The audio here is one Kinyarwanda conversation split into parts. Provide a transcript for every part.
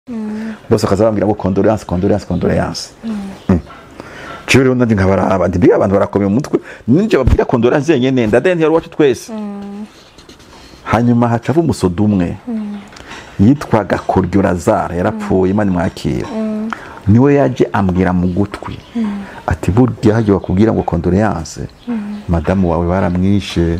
bose akazabambira ngo condoléance Chiri undi nkabaraba ndibiga abantu barakomeye mu mutwe ninje babwira condoléance yenyene ndadende yari wacu twese hanyuma haca umusodo umwe yitwaga Koryo Lazare yarapfuye Imana mwakira niwe yaje ambwira mu gutwi ati burya haje bakubwira ngo condoléance madamu wawe baramwishe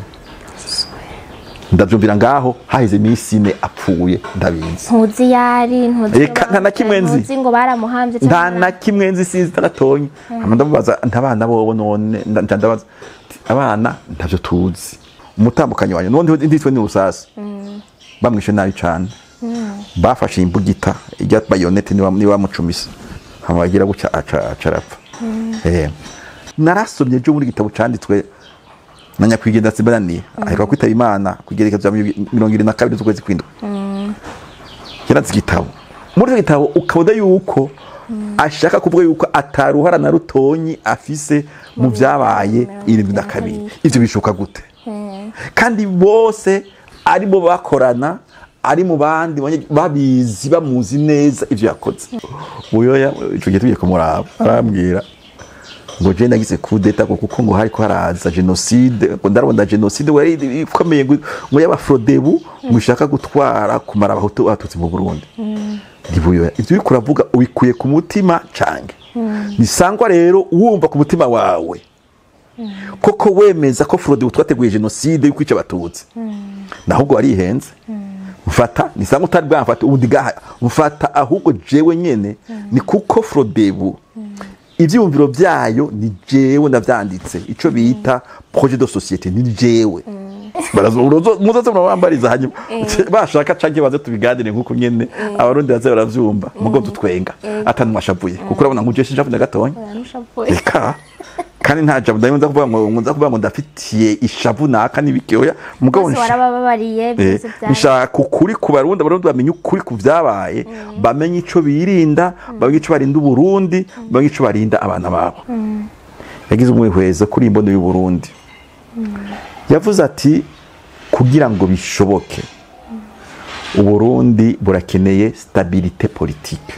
ndavyumvira ngaho haheze iminsi ine apfuye ndabinzi ntuzi yari nta na kimwe nzi ngo baramuhambye nta na kimwe nzi sinzi tagatonye ndamubaza ntabana bobo none ndabaza abana ntavyo tuzi umutambukanyi wanyu none nditwe ni rusasi bamwishe nabi cyane bafashe imbugita ijya bayonete ni bamucumisa hamagira guca acarapfa narasomye byo muri gitabo canditswe na nyakwigendera Sibanani aheka kwitaba Imana kugerekeza 22 z'ukwezi kwindwi yaranze igitabo muri gitabo ukabona yuko ashaka kuvuga yuko ataruhara na rutonyi afise mu byabaye 72 ivyo bishoka gute kandi bose ari bo bakorana ari mu bandi babizi bamuzi neza ivyo yakoze uyoya ico gihe tugiye kumuraba arambwira ngo je nagize kudeta kuko ngo hari ko haraza genocide ngo ndarabona genocide wari ikomeye ngo y'abafrodebu mushaka gutwara kumara abahutu batutsi mu Burundi ndibuyo ivyo bikuravuga ubikuye ku mutima cange nisangwa rero wumva ku mutima wawe koko wemeza ko frodebu twateguye genocide yo kwica abatutsi nahubwo wari ihenze mfata nisanga utari bwamfata ubundi gaha mfata ahubwo jewe nyene ni kuko frodebu ivyumviro byayo ni jewe ndavyanditse ico bita projet de société ni jewe barazo muzaze murabambariza hanyuma bashaka canke baze tubiganire nkuko nyene abarundi baze baravyumva mugo tutwenga atanu mashavuye kuko urabona nkujeshe njavuna gatonya reka kandi nta jambo ndayimuza kuvuga ngo ndafitiye ishavu naka nibikeoya mugabo warababariye byose bya nshaka ukuri ku barundi bamenye ukuri ku vyabaye bamenye ico birinda bamenye ico barinda Burundi bamenye ico barinda abana babo yagize umwihwezo kuri imbono y'u Burundi yavuze ati kugira ngo bishoboke Uburundi burakeneye stabilité politique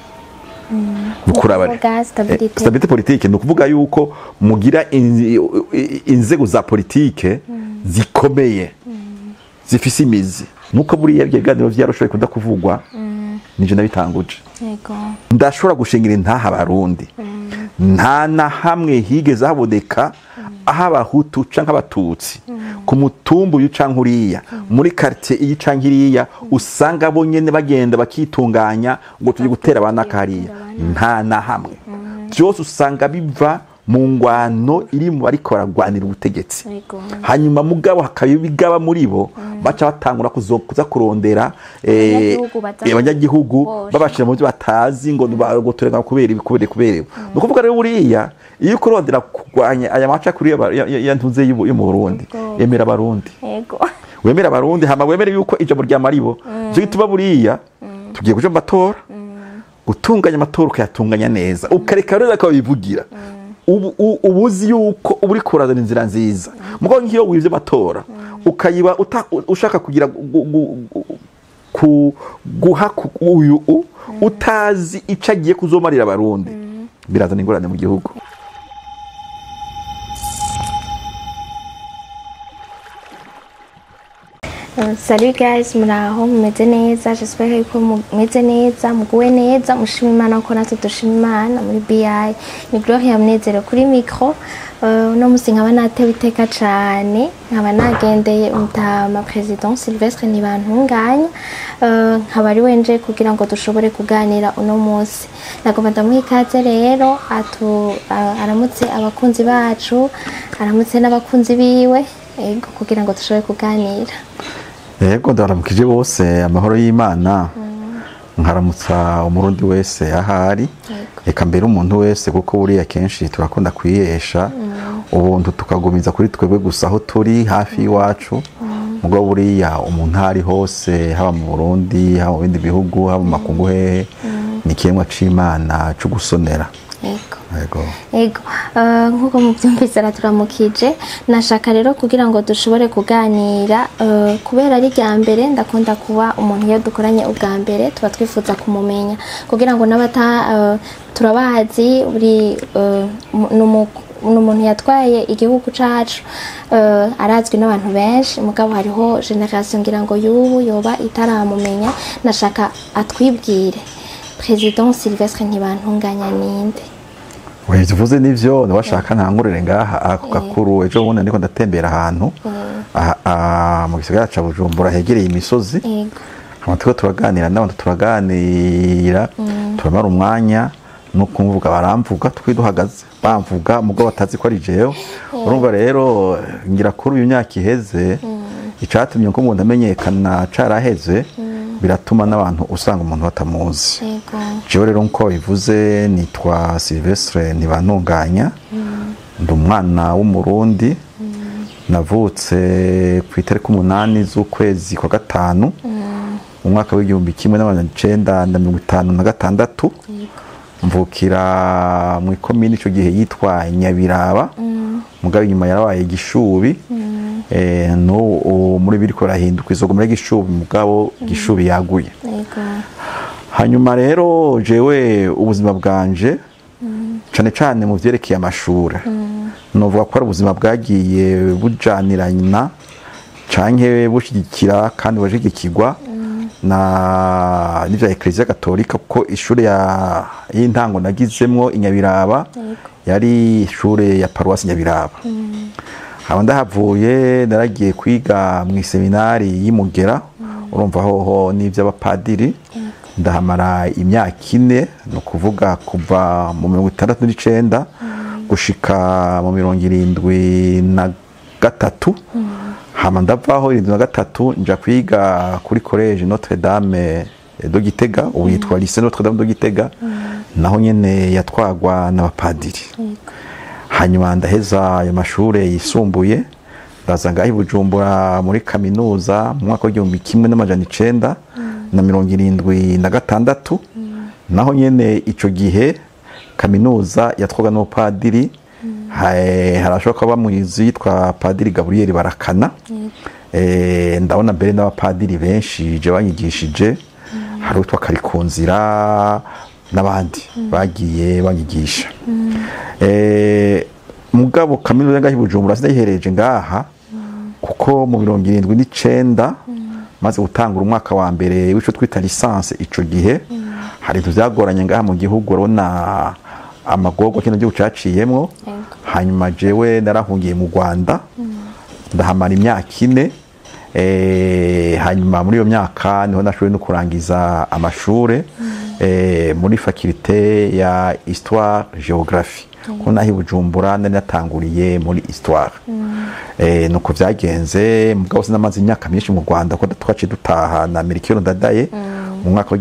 stabilité politique no kuvuga yuko mugira inzego za politique zikomeye zifise imizi nuko buri yabiganiro vyaroshoye kuda kuvugwa nije nabitanguje yego ndashobora gushingira intaha abarundi nta na hamwe higeze haboneka aho abahutu canke abatutsi ku mutumbu y'ucankuriya muri quartier y'Icankiriya usanga bo nyene bagenda bakitunganya ngo tuje gutera abana kariya nta na hamwe byose usanga biva mu ngwano iri mu ariko baragwanira ubutegetsi hanyuma mugabo hakabibigaba muri bo baca batangura kuza kurondera abanyagihugu babashira mu byo batazi ngo bagotoreka kubera ibikubereye no kuvuga rero buriya iyo kurondera kugwanya aya maca kuri ya ntuze yo mu Burundi yemera abarundi yego wemera abarundi hama wemere yuko ijambo rya maribo byo gituma buriya tugiye kuja mu matora gutunganya amatora ukayatunganya neza ukareka rero akabivugira ubuzi yuko uri kurazana inzira nziza mugo nkiyo wivye amatora ukayiba ushaka kugira guha uyu utazi icagiye kuzomarira abarundi birazana ingorane mu gihugu. Salut guys, muraho mumeze neza, j'espère ko mumeze neza, muguwe neza, mushima Imana ko natwe dushima Imana muri BI. Ni Gloria Munezero kuri micro. No musi nkaba natewe iteka cyane, nkaba nagendeye umutama President Sylvestre Ntibantunganya, nkaba ari wenje kugira ngo dushobore kuganira uno munsi. Nagomba ndamuha ikaze rero aramutse abakunzi bacu, aramutse n'abakunzi biwe, ego kugira ngo dushobore kuganira. Yego ndaramukije bose amahoro y'Imana nkaramutsa umurundi wese ahari eka mbere umuntu wese kuko buriya kenshi turakunda kwiyesha ubuntu tukagumiza kuri twebwe gusa aho turi hafi iwacu mugo buriya umuntu ari hose haba mu Burundi haba mu bindi bihugu haba mu makungu hehe ni kimwe c'Imana cyo gusonera. Ego nkuko mubyumvise raturamukije nashaka rero kugira ngo dushobore kuganira kubera ari rya mbere ndakunda kuba umuntu iyo dukoranye ubwa mbere tuba twifuza kumumenya kugira ngo n'abata turabazi buri n'umuntu yatwaye igihugu cacu arazwi n'abantu benshi mugabo hariho generation ngira ngo yubu yoba itaramumenya nashaka atwibwire President Sylvestre Ntibantunganya ninde we tuvuze nivyo washaka ntangurire ngaha ako gakuru ejo bundi ndiko ndatembera ahantu mu gisagara ca Bujumbura hegereye imisozi amatiko turaganira n'abantu turaganira turamara umwanya no kumvuga baramvuga twiduhagaze bamvuga mugabo batazi ko ari jewe urumva rero ngira kuri uyu myaka iheze icatumye ko umuntu amenyekana caraheze biratuma n'abantu usanga umuntu batamuzi jewe rero nko bivuze nitwa Sylvestre Ntibantunganya ndi umwana w'umurundi navutse ku itariki 8 z'ukwezi kwa gatanu mu mwaka w'1956 mvukira mu ikomini ico gihe yitwa Nyabiraba mugabo inyuma yarabaye Gishubi no muri biriko rahinduka izogomera Gishubi mugabo Gishubi yaguye hanyuma rero jewe ubuzima bwanje cane cane mu vyerekeye amashuri novuga ko ari ubuzima bwagiye bujanirana canke bushigikira kandi bashigikirwa na nivya Ecclesia Katolika kuko ishure y'intango nagizemwo Inyabiraba yari ishure ya Paroisse Nyabiraba haba ndahavuye naragiye kwiga mu seminari y'Imugera urumva hoho n'ivyo abapadiri ndahamara imyaka 4 no kuvuga kuva mu 1969 gushika mu 73 hama ndavaho 73 nja kwiga kuri college Notre Dame de Gitega ubu yitwa Lycée Notre Dame de Gitega naho nyene yatwagwa n'abapadiri hanyuma ndaheza ayo mashure yisumbuye ndaza ngaho i Bujumbura muri kaminuza mu mwaka w'1976 naho nyene ico gihe kaminuza yatwaga n'abapadiri harashoka bamuyizi yitwa Padiri Gabriel Barakana ndabona mbere n'abapadiri benshi je banyigishije hari utwa Karikunzira n'abandi bagiye banyigisha mugabo kaminuza ngaho i Bujumbura sindayihereje ngaha kuko mu 79 maze gutangura umwaka wa mbere w'ico twita licence ico gihe hari tuvyagoranye ngaha mu gihugu urabona amagogo kino gihugu caciyemwo hanyuma jewe narahungiye mu Rwanda ndahamara imyaka 4 hanyuma muri iyo myaka niho nashoboye no kurangiza amashure muri faculté ya histoire géographie ko nahi Bujumbura natanguriye muri histoire nuko vyagenze mugabo sinamaze imyaka myinshi mu Rwanda ko twaciye dutaha na Melchior Ndadaye mu mwaka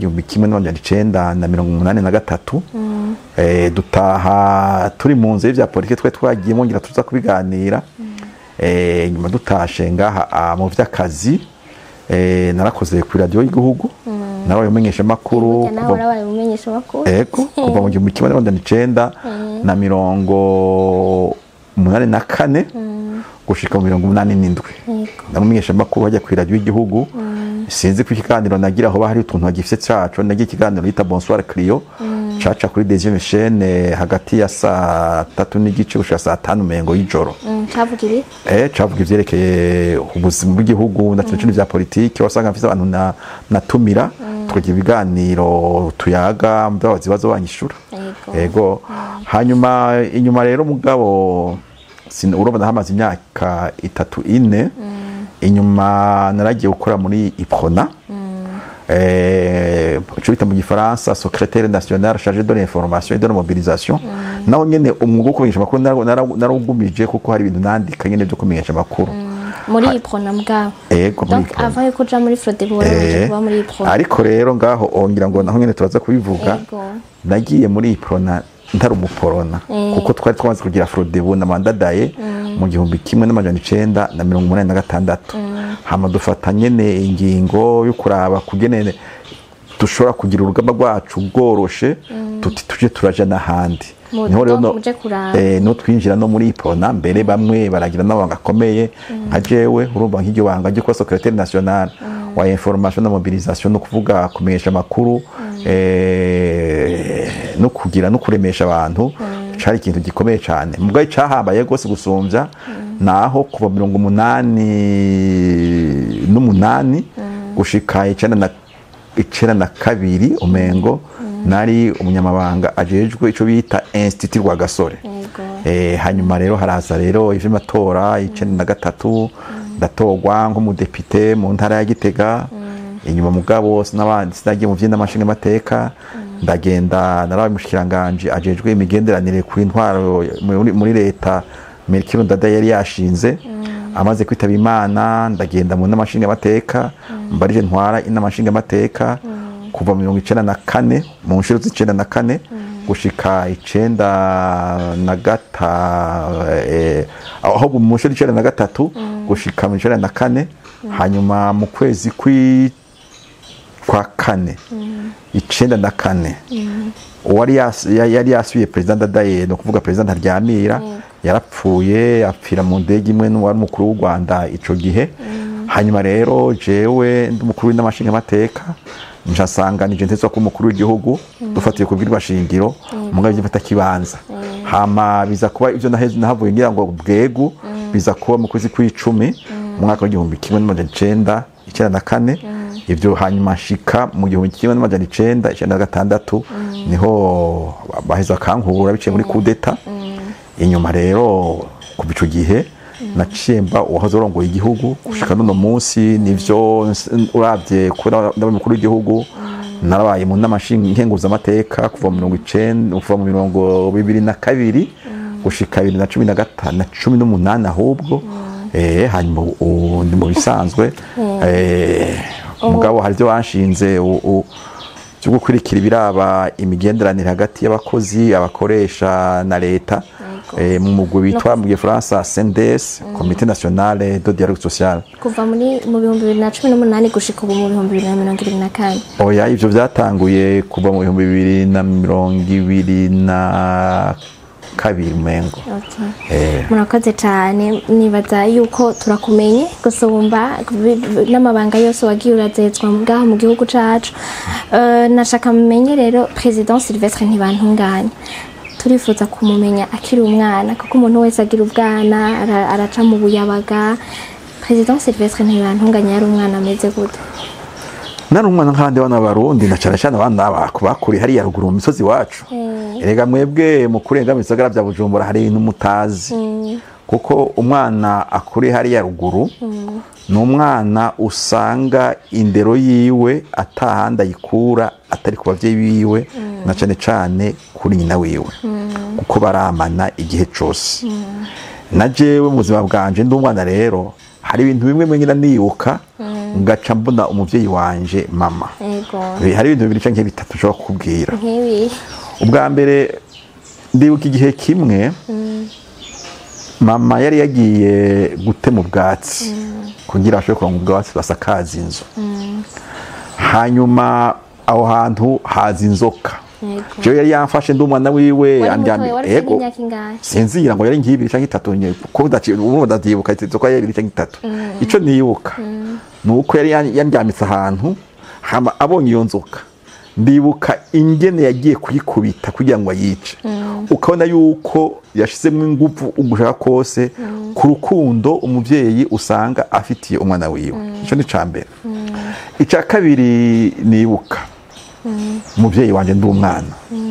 w'1983 dutaha turi mu nzira y'ivya politike twe twagiyemo ngira tuza kubiganira nyuma dutashe ngaha mu vy'akazi narakoze ku radio y'igihugu narabaye umenyesha makuru kuva mu 1984 gushika mu 1987 namumenyesha makuru hajya ku radio y'igihugu sinzi ku kiganiro nagira aho bahari utuntu bagifise cacu nagiye ikiganiro yita Bonsoir Clio caca kuri deuxième chaîne hagati ya saa 3 n'igice gushika saa 5 mengo y'ijoro cavuga ibi cavuga ivyerekeye ubuzima bw'igihugu na cyane vya politike wasanga mfise abantu natumira twagira ibiganiro tuyaga mbabazi bazo banyishura yego hanyuma inyuma rero mugabo urabona hamaze imyaka 3-4 inyuma naragiye gukora muri Iprona cyo bita mu gifaransa secrétaire national chargé de l'information et de la mobilisation naho nyene umwuga wo kumenyesha makuru narugumije kuko hari ibintu nandika nyene byo kumenyesha makuru muri Iprona mugabo donc avant yuko ja muri Frodebu waraje kuba muri Iprona ariko rero ngaho ongira ngo naho nyene turaza kubivuga nagiye muri Iprona ntari umuporona kuko twari twamaze kugira Frodebu na Mandadaye mu 1986 hama dufata nyene ingingo yo kuraba kugenene dushobora kugira urugamba rwacu bworoshe tuti tuje turaja n'ahandi muje kuraba no twinjira no muri ipona mbere bamwe baragira n'abanga akomeye nka jewe urumva nk'iryo banga ryo kuba secrétaire national wa information na mobilisation no kuvuga kumenyesha makuru no kugira no kuremesha abantu cari ikintu gikomeye cyane mugabo cyahambaye gose gusumbya naho kuva 88 gushika 92 umengo nari umunyamabanga ajejwe ico bita Institut Rwagasore hanyuma rero haraza rero ivy'amatora 93 ndatorwa nk'umudepite mu ntara ya Gitega inyuma mugabo n'abandi sinagiye mu vy'indamashinga mateka ndagenda narabaye mushikiranganje ajejwe imigenderanire ku intwaro muri leta Melchior Ndadaye yari yashinze amaze kwitaba Imana ndagenda mu n'amashinga mateka mbarije ntwara inamashinga mateka kuva 94 mu nshuro z'94 gushika 95 aho mu nshuro 93 gushika 94 hanyuma mu kwezi kwa kane 94 yari yasuye president Ndadaye no kuvuga president Ntaryamira yarapfuye apfira mu ndege imwe n'uwari mukuru w'u Rwanda ico gihe hanyuma rero jewe ndi mukuru w'inamashinga mateka njasanganije ntezwa ku mukuru w'igihugu dufatiye kubwirwa shingiro mugabo gifata kibanza hama biza kuba ivyo nahavuye ngira ngo bwegu biza kuba mu kwezi kw'icumi mu mwaka w'igihumbi kimwe n'amajana 94 ivyo hanyuma shika mu gihumbi kimwe n'amajana 96 niho baheza kankura biciye muri kudeta inyuma rero ku bico gihe nacemba uwahoze urongoye igihugu gushika n'uno munsi nivyo uravye kuri mukuru w'igihugu narabaye mu n'amashinga nkenguza amateka kuva mu 2022 gushika 2018 ahubwo hanyuma ndi mu bisanzwe mugabo hari byo banshinze cyo gukurikira ibiraba imigenderanire hagati y'abakozi abakoresha na leta mu mugwi bitwa mu Gifaransa CNDS Comité National de Dialogue Social kuva mu 2018 gushika mu 2024 oya ivyo vyatanguye kuva mu 2022 mengo murakoze cyane nibaza yuko turakumenye gusumba n'amabanga yose wagiye urazezwa ngaha mu gihugu cacu nashaka mumenye rero President Sylvestre Ntibantunganya turifuza kumumenya akiri umwana kuko umuntu wese agira ubwana araca mu buyabaga President Sylvestre Ntibantunganya yari umwana ameze gute nari umwana nk'abandi bana b'abarundi na cyane cyane abana bakuri hariya ruguru mu misozi wacu erega mwebwe mu kurenga misagara bya Bujumbura hari ibintu mutazi kuko umwana akuri hariya ruguru ni umwana usanga indero yiwe atahanda yikura atari ku bavyeyi biwe na cyane cyane kuri nyina wiwe kuko baramana igihe cyose na jewe mu buzima bwanje ndi umwana rero hari ibintu bimwe mwe nibuka ngaca mbona umuvyeyi wanje mama hari ibintu bibiri canke bitatu cyo kukubwira ubwa mbere ndibuka igihe kimwe mama yari yagiye gutema ubwatsi kugira ashobore kuronka ubwatsi basakaza inzu hanyuma aho hantu haza inzoka jewe yari yamfashe ndi umwana wiwe andyamye ego sinzira ngo yari ngibiri canke itatu nye ko ndavyibuka inzoka yari canke itatu ico nibuka nuko yari yandyamitse ahantu hama abonye iyo nzoka ndibuka ingene yagiye kuyikubita kugira ngo ayice ukabona yuko yashizemo ingufu ugushaka kose ku rukundo umuvyeyi usanga afitiye umwana wiwe ico ni cambere ica kabiri nibuka umuvyeyi wanje ndi umwana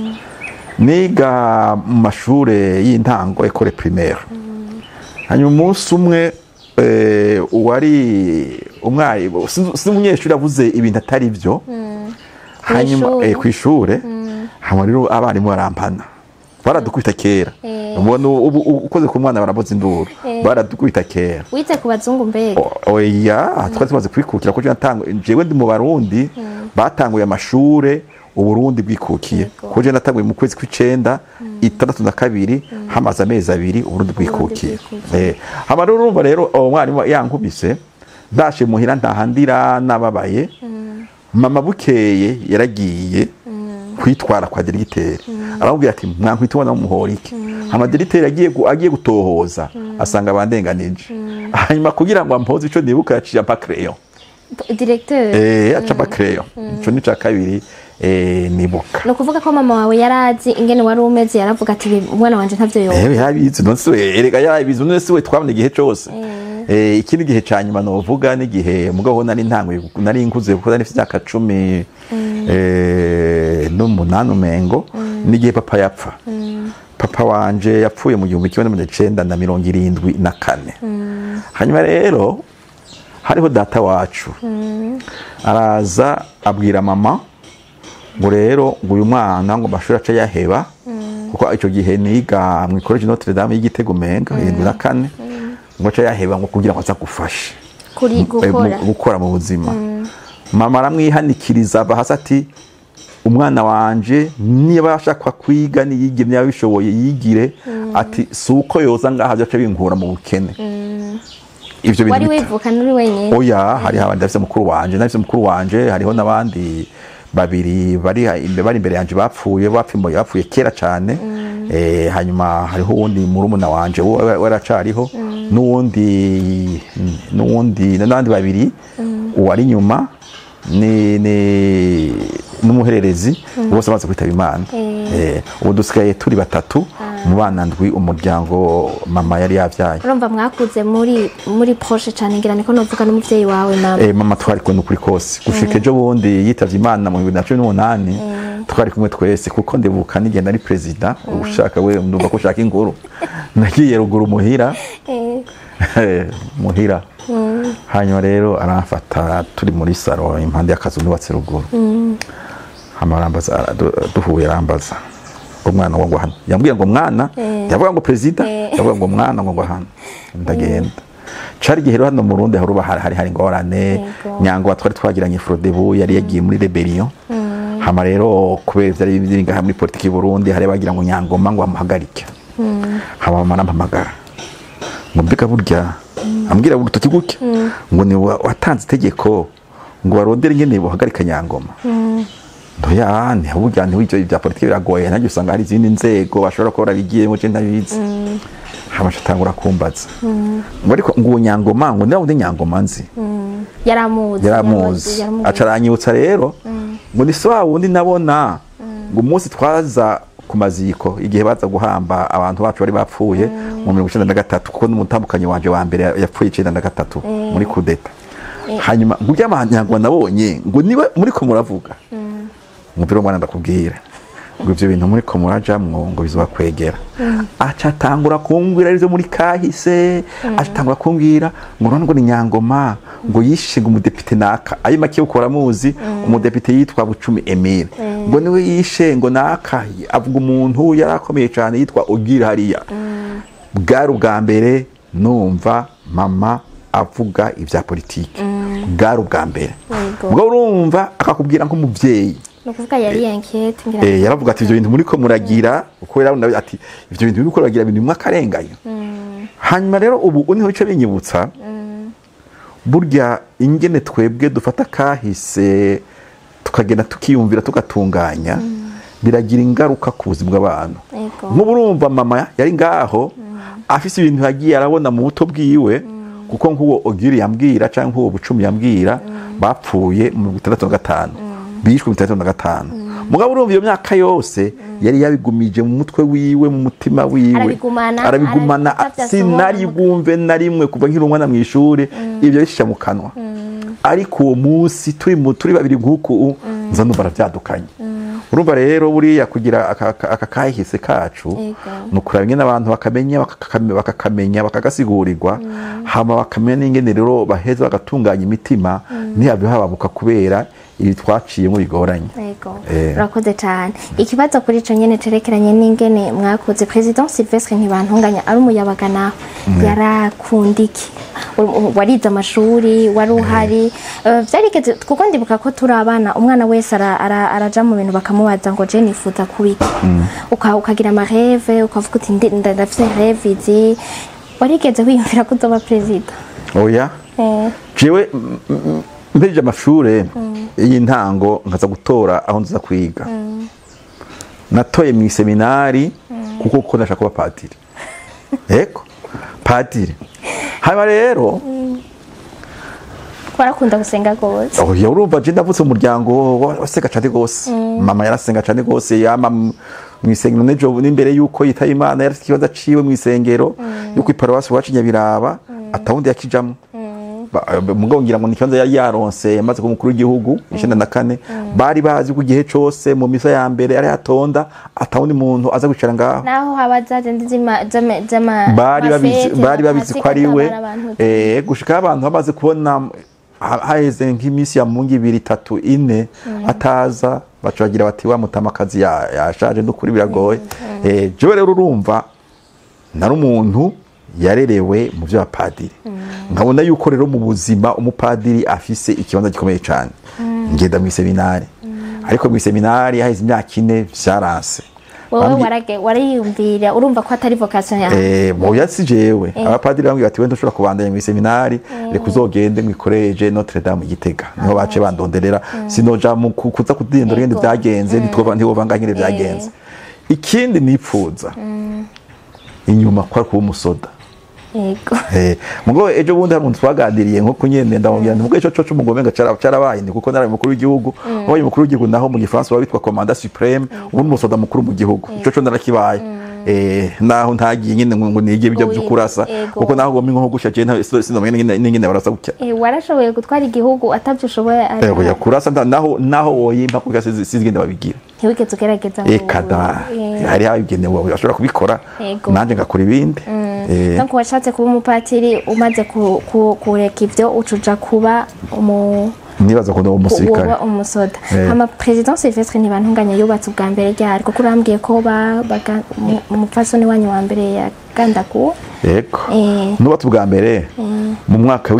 niga mu mashure y'intango école primaire hanyuma umunsi umwe uwari umwari si umunyeshuri avuze ibintu atari byo hanyuma kwishure hama rero abarimu barampana baradukubita kera ubona ukoze ku mwana baraboza induru baradukubita kera wize ku bazungu mbega oya twari tumaze kwikukira ko jewe ndi mu barundi batanguye amashure uburundi bwikukiye kuje natanguye mu kwezi kw'icenda 62 hamaze amezi abiri uburundi bwikukiye hama rero urumva rero umwarimu yankubise ndashe muhira ndahandira nababaye mama bukeye yaragiye kwitwara kwa diregiteri aramubwira ati mwankwitubona mumuhora iki hama diregiteri agiye gutohoza asanga bandenganije hanyuma kugira ngo ampoze ico nibuka yaciye ampa crayon directeur acapa crayon ico ni ca kabiri nibuka no kuvuga ko mama wawe yarazi ingene wari umeze yaravuga ati umwana wanje ntavyo yo yarabizi nonse erega yarabizi nonse we twabona igihe cyose ikindi gihe cyanyuma novuga n'igihe mugabo nari nkuze kuko nari mfite 18 umengo n'igihe papa yapfa papa wanje yapfuye mu 1974 hanyuma rero hariho data wacu araza abwira mama ngo rero ngo uyu mwana ngo mashuri aca yaheba kuko icyo gihe niga mu College Notre Dame y'Igitego Menga 74 ngo aca yaheba ngo kugira ngo aza gufasha gukora mu buzima mama aramwihanikiriza bahasa ati umwana wanje niba ashaka kwiga niyigire niba bishoboye yigire ati suko yoza ngaha byaca binkura mu bukene ivyo bintu wari wivuka nuri wenyene oya hari abandi bafite mukuru wanje hariho nabandi babiri bari imbere yanje bapfuye kera cyane hanyuma hariho uwundi murumuna wanje waracariho n'abandi babiri uwari nyuma n'umuhererezi bose bamaze kwitaba Imana ubu dusigaye turi batatu mu bana ndwi umuryango mama yari yavyaye urumva mwakuze muri proche cyane ngira niko novuga n'umuvyeyi wawe mama mama twari kumwe kuri kose gushika ejo bundi yitavye Imana mu 2018 twari kumwe twese kuko ndibuka nigenda ari president ushaka we ndumva ko ushaka inkuru nagiye ruguru muhira hanyuma rero aramfata turi muri salo impande y'akazu nubatse ruguru hamarambaza duhuye arambaza umwana ngo hano yambwiye ngo mwana yavuga ngo president yavuga ngo mwana ngo hano ndagenda cari gihero hano mu Burundi hari ngorane nyango batwari twagiranye Frodebu yari yagiye muri rebellion hama rero kubera byari biringa muri politiki y'u Burundi hari bagira ngo Nyangoma ngo amuhagarike hama mama nampamagara ngo mbega burya ambwira urutoki guke ngo ni watanze itegeko ngo barondere ingene bohagarika Nyangoma ndoya ni burya ni wijyo bya politiki biragoye nanjye usanga hari izindi nzego bashobora ko barabigiye mu cyo ndabizi hamasha tangura kumbaza ngo ariko ngo Nyangoma ngo nawe Nyangoma nzi yaramuzi acaranyibutsa rero ngo ni sawa wundi nabona ngo umunsi twaza ku maziko igihe baza guhamba abantu bacu bari bapfuye mu 1993 kuko n'umutambukanyi wanje wa mbere yapfuye 1993 muri kudeta hanyuma ngo by'amahanyangwa nabonye ngo niba muri ko muravuga umupira mwana ndakubwira ngo ivyo bintu muri ko murajamwo ngo bizobakwegera aca tangura kumbwira arizo muri kahise atangura kumbwira ngo none ngo ni Nyangoma ngo yishinga umudepite naka ayi make ukora muzi umudepite yitwa Bucumi Emile ngo niwe yishe ngo naka avuga umuntu yarakomeye cyane yitwa Ogira hariya bwari ubwa mbere numva mama avuga ibya politiki bwari ubwa mbere ubwo urumva akakubwira nk'umuvyeyi nukuvuga yari enquête ngira yaravuga ati ivyo bintu muri ko muragira uko yarabona ati ivyo bintu biko ragira bintu mwakarengayo hanyuma rero ubu uniho ico binyibutsa burya ingene twebwe dufata kahise tukagenda tukiyumvira tugatunganya biragira ingaruka ku buzima bw'abantu nk'uburumva mama yari ngaho afise ibintu yagiye arabona mu buto bwiwe kuko nk'uwo Ogiri yambwira canke nk'uwo Bucumi yambwira bapfuye mu 1965 bishwe mu 1965 mugabo urumva iyo myaka yose yari yabigumije mu mutwe wiwe mu mutima wiwe arabigumana sinari bwumve na rimwe kuva nkiri umwana mu ishuri ibyo bishisha mu kanwa ariko uwo munsi turi babiri nk'uku nza numva aravyadukanye urumva rero buriya kugira aka kahise kacu nukuraba ingene abantu bakakamenya bakagasigurigwa hama bakamenya n'ingene rero baheza bagatunganya imitima ntiyabyo hababuka kubera ibi twaciye mu bigoranye urakoze cyane ikibazo kuri ico nyene terekeranye n'ingene mwakoze president Sylvestre Ntibantunganya ari umuyabaga naho yarakundiki warize amashuri wari uhari vyarigeze kuko ndibuka ko turi abana umwana wese araja mu bintu bakamubaza ngo je nifuza kubiki ukagira ama rêve ukavuga uti ndafite rêve izi warigeze wiyumvira ko uzoba president oya jewe mpejeje amashure y'intango nkaza gutora aho nza kwiga natoye mu seminari kuko nashaka kuba padiri. Eko padiri haba rero warakunda gusenga gose. Oya urumva je ndavutse umuryango wasenga cyane gose. Mama yarasenga cyane gose yama mu isengero nejo n'imbere yuko yitaye Imana yarafite ikibazo ciwe mu isengero yuko iparuwasi wacu Nyabiraba atawundi yakijamo. Mugabo ngira ngo nikibanza yari yaronse yamaze ku mukuru w'igihugu 94 bari bazi ku gihe cose mu misa ya mbere ari atonda atawundi muntu aza kwicara ngaho naho habazaje ndizima bari babizi ko ari we gushika abantu bamaze kubona haheze nk'imisi ya mungi 2 3 4 ataza bacagira bati wa mutamakazi yashaje ndukuri biragoye. Jewe rero urumva nari umuntu yarerewe mu byo apadiri. Nkabona yuko rero mu buzima umupadiri afise ikibanza gikomeye cyane. Ngenda mu seminari. Ariko mu seminari haheze imyaka 4 vyaranse. Wowe wariyumvira urumva ko atari vocation yawe. Bo yasi jewe. Abapadiri bambwiye bati wenda ushobora kubandanya mu seminari reka uzogende mu college Notre Dame Gitega. Niho bace bandonderera sinoja mu kuza kudindora ngende byagenze ntiwova ngire byagenze. Ikindi nipfuza inyuma kwa kuba umusoda. Yego. Mugo ejo bundi hari umuntu twaganiriye nko kunyene ndamubwira nti mugo ejo cyo umugomenga cyarabaye ndi kuko nari mukuru w'igihugu aho mukuru w'igihugu naho mu Gifaransa witwa commandant suprême ubu umusoda mukuru mu gihugu cyo cyo ndarakibaye. Naho ntagiye nyine ngo nige bijya byukurasa kuko naho gomingo nko gusha je nta sinomenya n'ingene barasa gutya. Warashoboye gutwara igihugu atavyo ushoboye ari. Ya kurasa naho woyimba kuko sizigende babigira. Ntiwigeze ugerageza kada hari habigenewe ashobora kubikora nanje ngakora ibindi. Donc washatse kuba umupatiri umaze kureka ivyo ucuja kuba nibaza ko ndo umusirikare umusoda. Hama president Sylvestre ntibantunganya yubatse ubwa mbere ryari kuko urambwiye ko umupfasoni wanyu wa mbere yagandaguwe. Yego. Nubatse ubwa mbere mu mwaka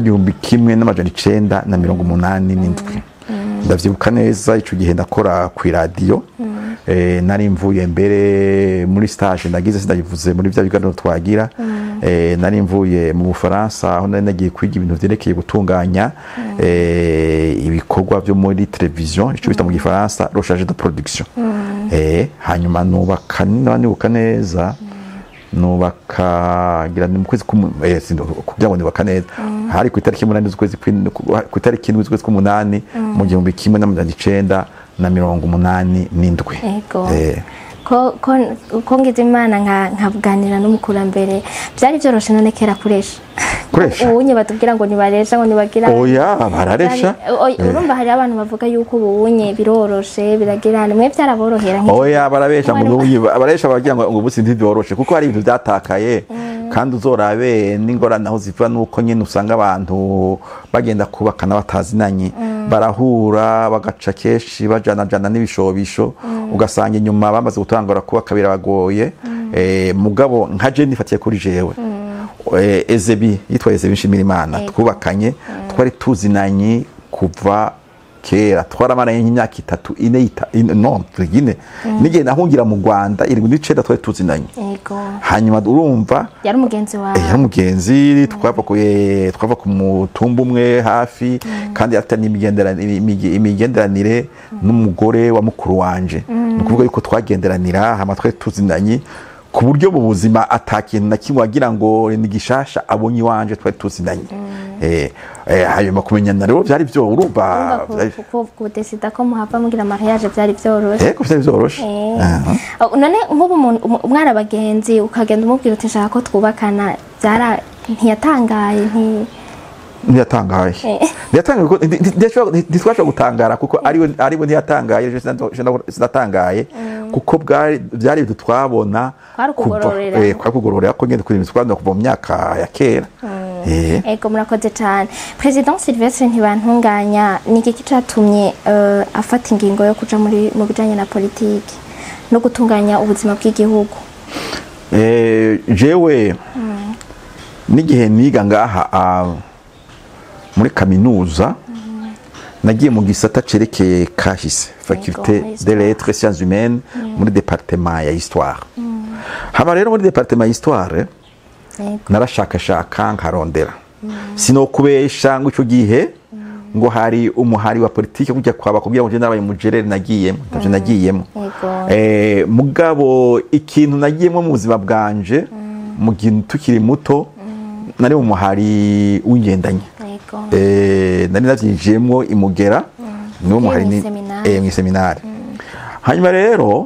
w'1987. Ndavyibuka neza ico gihe ndakora ku radio. Nari mvuye mbere muri stage nagize sindayivuze muri bya biganiro twagira. Nari mvuye mu Bufaransa aho nari nagiye kwiga ibintu vyerekeye gutunganya ibikorwa byo muri television ico bita mu Gifaransa recherche de production. Hanyuma nubaka nibuka neza nubaka gira ni mu kwezi kugira ngo nubaka neza hari ku itariki 8 z'ukwezi ku itariki 7 z'ukwezi k'8 mu 1987. Ko ngize Imana nkabuganira n'umukurambere byari byoroshe none kera kuresha ubunye batubwira ngo nibaresha ngo nibagira oya bararesha urumva hari abantu bavuga yuko ubunye biroroshe biragira mwe byaraborohera oya barabesha ngo ubunye baresha bagira ngo ubusi ntiboroshe kuko hari ibintu byatakaye kandi uzorabe n'ingorane aho ziva nuko nyine usanga abantu bagenda kubakana batazinanye barahura bagaca keshi bajana n'ibishobisho ugasanga inyuma bamaze gutangura kubaka birabagoye. Mugabo nka je nifatiye kuri jewe Ezebi yitwa Ezebi Nshimirimana twubakanye twari tuzinanye kuva kera twaramaranye imyaka 3 4 no 3 nige nahungira mu Rwanda iri muri ceda twari tuzinanye. Hanyuma urumva yari umugenzi wawe yari umugenzi twava ku mutumba umwe hafi kandi atari imigenderanire n'umugore wa mukuru wanje nukuvuga yuko twagenderanira hama twari tuzinanye ku buryo mu buzima atakintu na kimwe wagira ngo ni gishasha abonye wanje twari tuzinanye. Hanyuma kumenyana rero byari byo urumva ku desida ko muhava mugira mariage byari byoroshe byari byoroshe. None nk'ubu umwana abagenzi ukagenda umubwira uti nshaka ko twubakana ntiyatangaye ntiyatangaye ntitwashobora gutangara kuko ariwe ntiyatangaye sinatangaye kuko byari ibintu twabona kugororera ko ngende kuri twabona kuva mu myaka ya kera. Ego murakoze cyane. President Sylvestre ntibantunganya niki kicatumye afata ingingo yo kuja mu bijanye na politiki no gutunganya ubuzima bw'igihugu. Jewe n'igihe niga ngaha muri kaminuza nagiye mu gisata cerekeye kahise faculté des lettres sciences humaines muri département ya histoire. Haba rero muri département ya histoire narashakashaka nkarondera sinokubesha ngo ico gihe ngo hari umuhari wa politike kujya kwaba kugira ngo je nabaye mujerere nagiyemo ntavyo nagiyemo mugabo ikintu nagiyemo mu buzima bwanje mu gihe tukiri muto nari mu muhari w'ingendanye nari navyinjiyemo imugera niwo muhari ni mu seminari hanyuma rero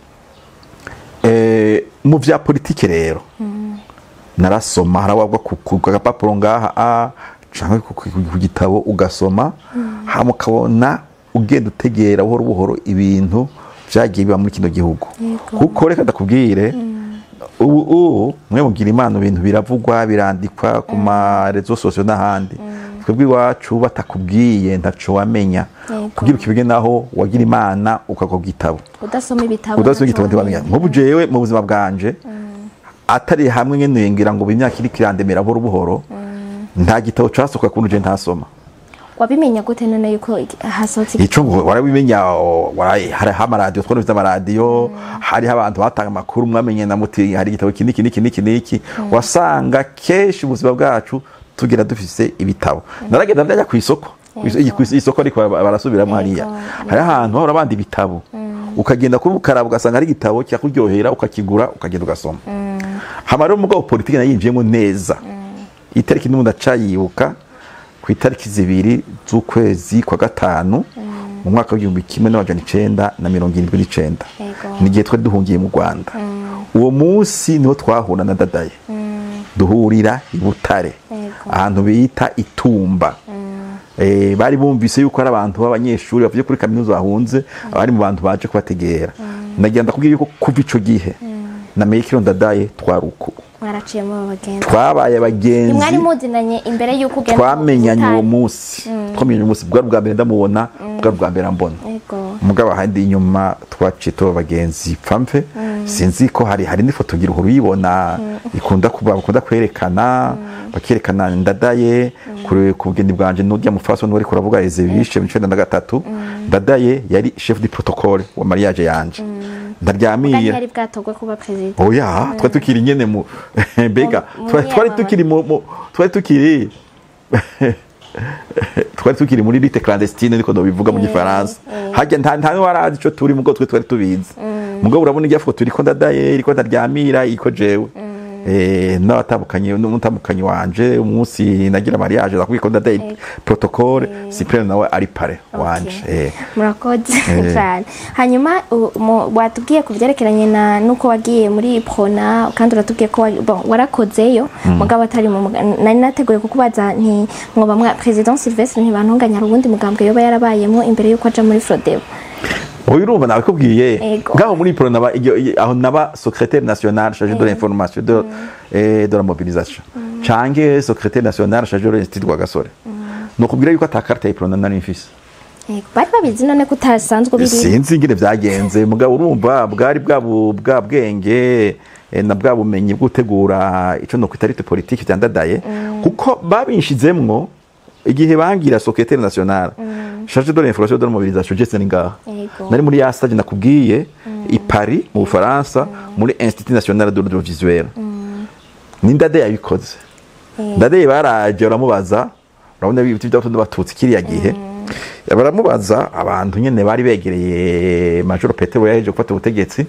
mu vya politike rero narasoma harawagwa ku gapapuro ngaha canke ku gitabo ugasoma hama ukabona ugenda utegera buhoro buhoro ibintu vyagiye biba muri kino gihugu kuko reka ndakubwire ubu mwe mugira imana ibintu biravugwa birandikwa ku ma réseaux sociaux n'ahandi twebwe iwacu batakubwiye ntaco wamenya kugira ukibige naho wagira imana ukagwa gitabo udasoma ibitabo ntibamenya nk'ubu jewe mu buzima bwanje atari hamwe nyene ngira ngo bimyaka iri kirandemera buhoro buhoro nta gitabo casoka kuntu je ntasoma wabimenya gute none yuko hasotse ico ngo warabimenya hari amaradiyo twumvise amaradiyo hari abantu batanga amakuru mwamenye na muti hari igitabo kiniki wasanga keshi ubuzima bwacu tugira dufise ibitabo naragenda ndajya ku isoko isoko ariko barasubiramo hariya hari ahantu hora abandi ibitabo ukagenda kuri ukaraba ugasanga ari igitabo cyakuryohera ukakigura ukagenda ugasoma hama rero umugabo politike nayinjiyemo neza itariki n'ubu ndacayibuka ku itariki 2 z'ukwezi kwa gatanu mu mwaka w'1979 nigihe twari duhungiye mu Rwanda uwo munsi niho twahura na Dadaye duhurira i Butare ahantu bita Itumba bari bumvise yuko ari abantu b'abanyeshuri bavuye kuri kaminuza bahunze abari mu bantu baje kubategera nagenda kubwira yuko kuva ico gihe na Mekiro Dadaye twaruko mwaraciyemo abagenzi twabaye abagenzi mwari muzinanye imbere yuko ugenda twamenyanye uwo munsi twamenyanye umunsi bwa mbere ndamubona bwa mbere mbona mugabo handi inyuma twaciye tuba abagenzi pfamve sinzi ko hari n'ifoto ngira uhuru yibona ikunda kwerekana bakerekana Dadaye kuri kubugeni bwanje n'ujya mu faso n'uri kuravuga Ezebishe mu 1993 Dadaye yari chef du protocole wa mariage yanje ndaryamiye yari bwatogwe kuba president oya twari tukiri nyene mu bega twari tukiri muri lite clandestine niko dobivuga mu gifaransa hajya nta warazi ico turi mugo twari tubizi mugo urabona irya foto iriko Dadaye iriko ndaryamira iko jewe n'abatambukanyi wanje umunsi nagira mariage zakubiko Dadaye protocole Cyprien nawe ari pare wanje murakoze cyane hanyuma watubwiye kuvyerekeranye na nuko wagiye muri Prona kandi uratubwiye ko warakozeyo mugabo atari nari nateguye kukubaza nti mwoba president Sylvestre ntibantunganya ubundi mugambwe yoba yarabayemo imbere yuko aja muri Frodebo urumva nawe kubwiye ngaho muri Prona aho naba secrétaire national chargé de l'information de la mobilisation canke secrétaire national chargé de l'Institut Rwagasore no kubwira yuko atakarta ya Prona nari mfise bari babizi none kutasanzwe biri sinzi ngire byagenze mugabo urumva bwari bwa bwenge na bwa bumenyi bw'utegura ico no kwitarite politique bya Dadaye kuko babinshizemwo igihe bangira secrétaire national chargé de l'information de la mobilisation je seninga nari muri ya stage nakubwiye i Paris mu Faransa muri Institut national de l'audiovisuel ni Dadaye yabikoze Dadaye baraje baramubaza urabona ibiti by'abantu batutsi kiriya gihe baramubaza abantu nyene bari begereye Major Petero yaje gufata ubutegetsi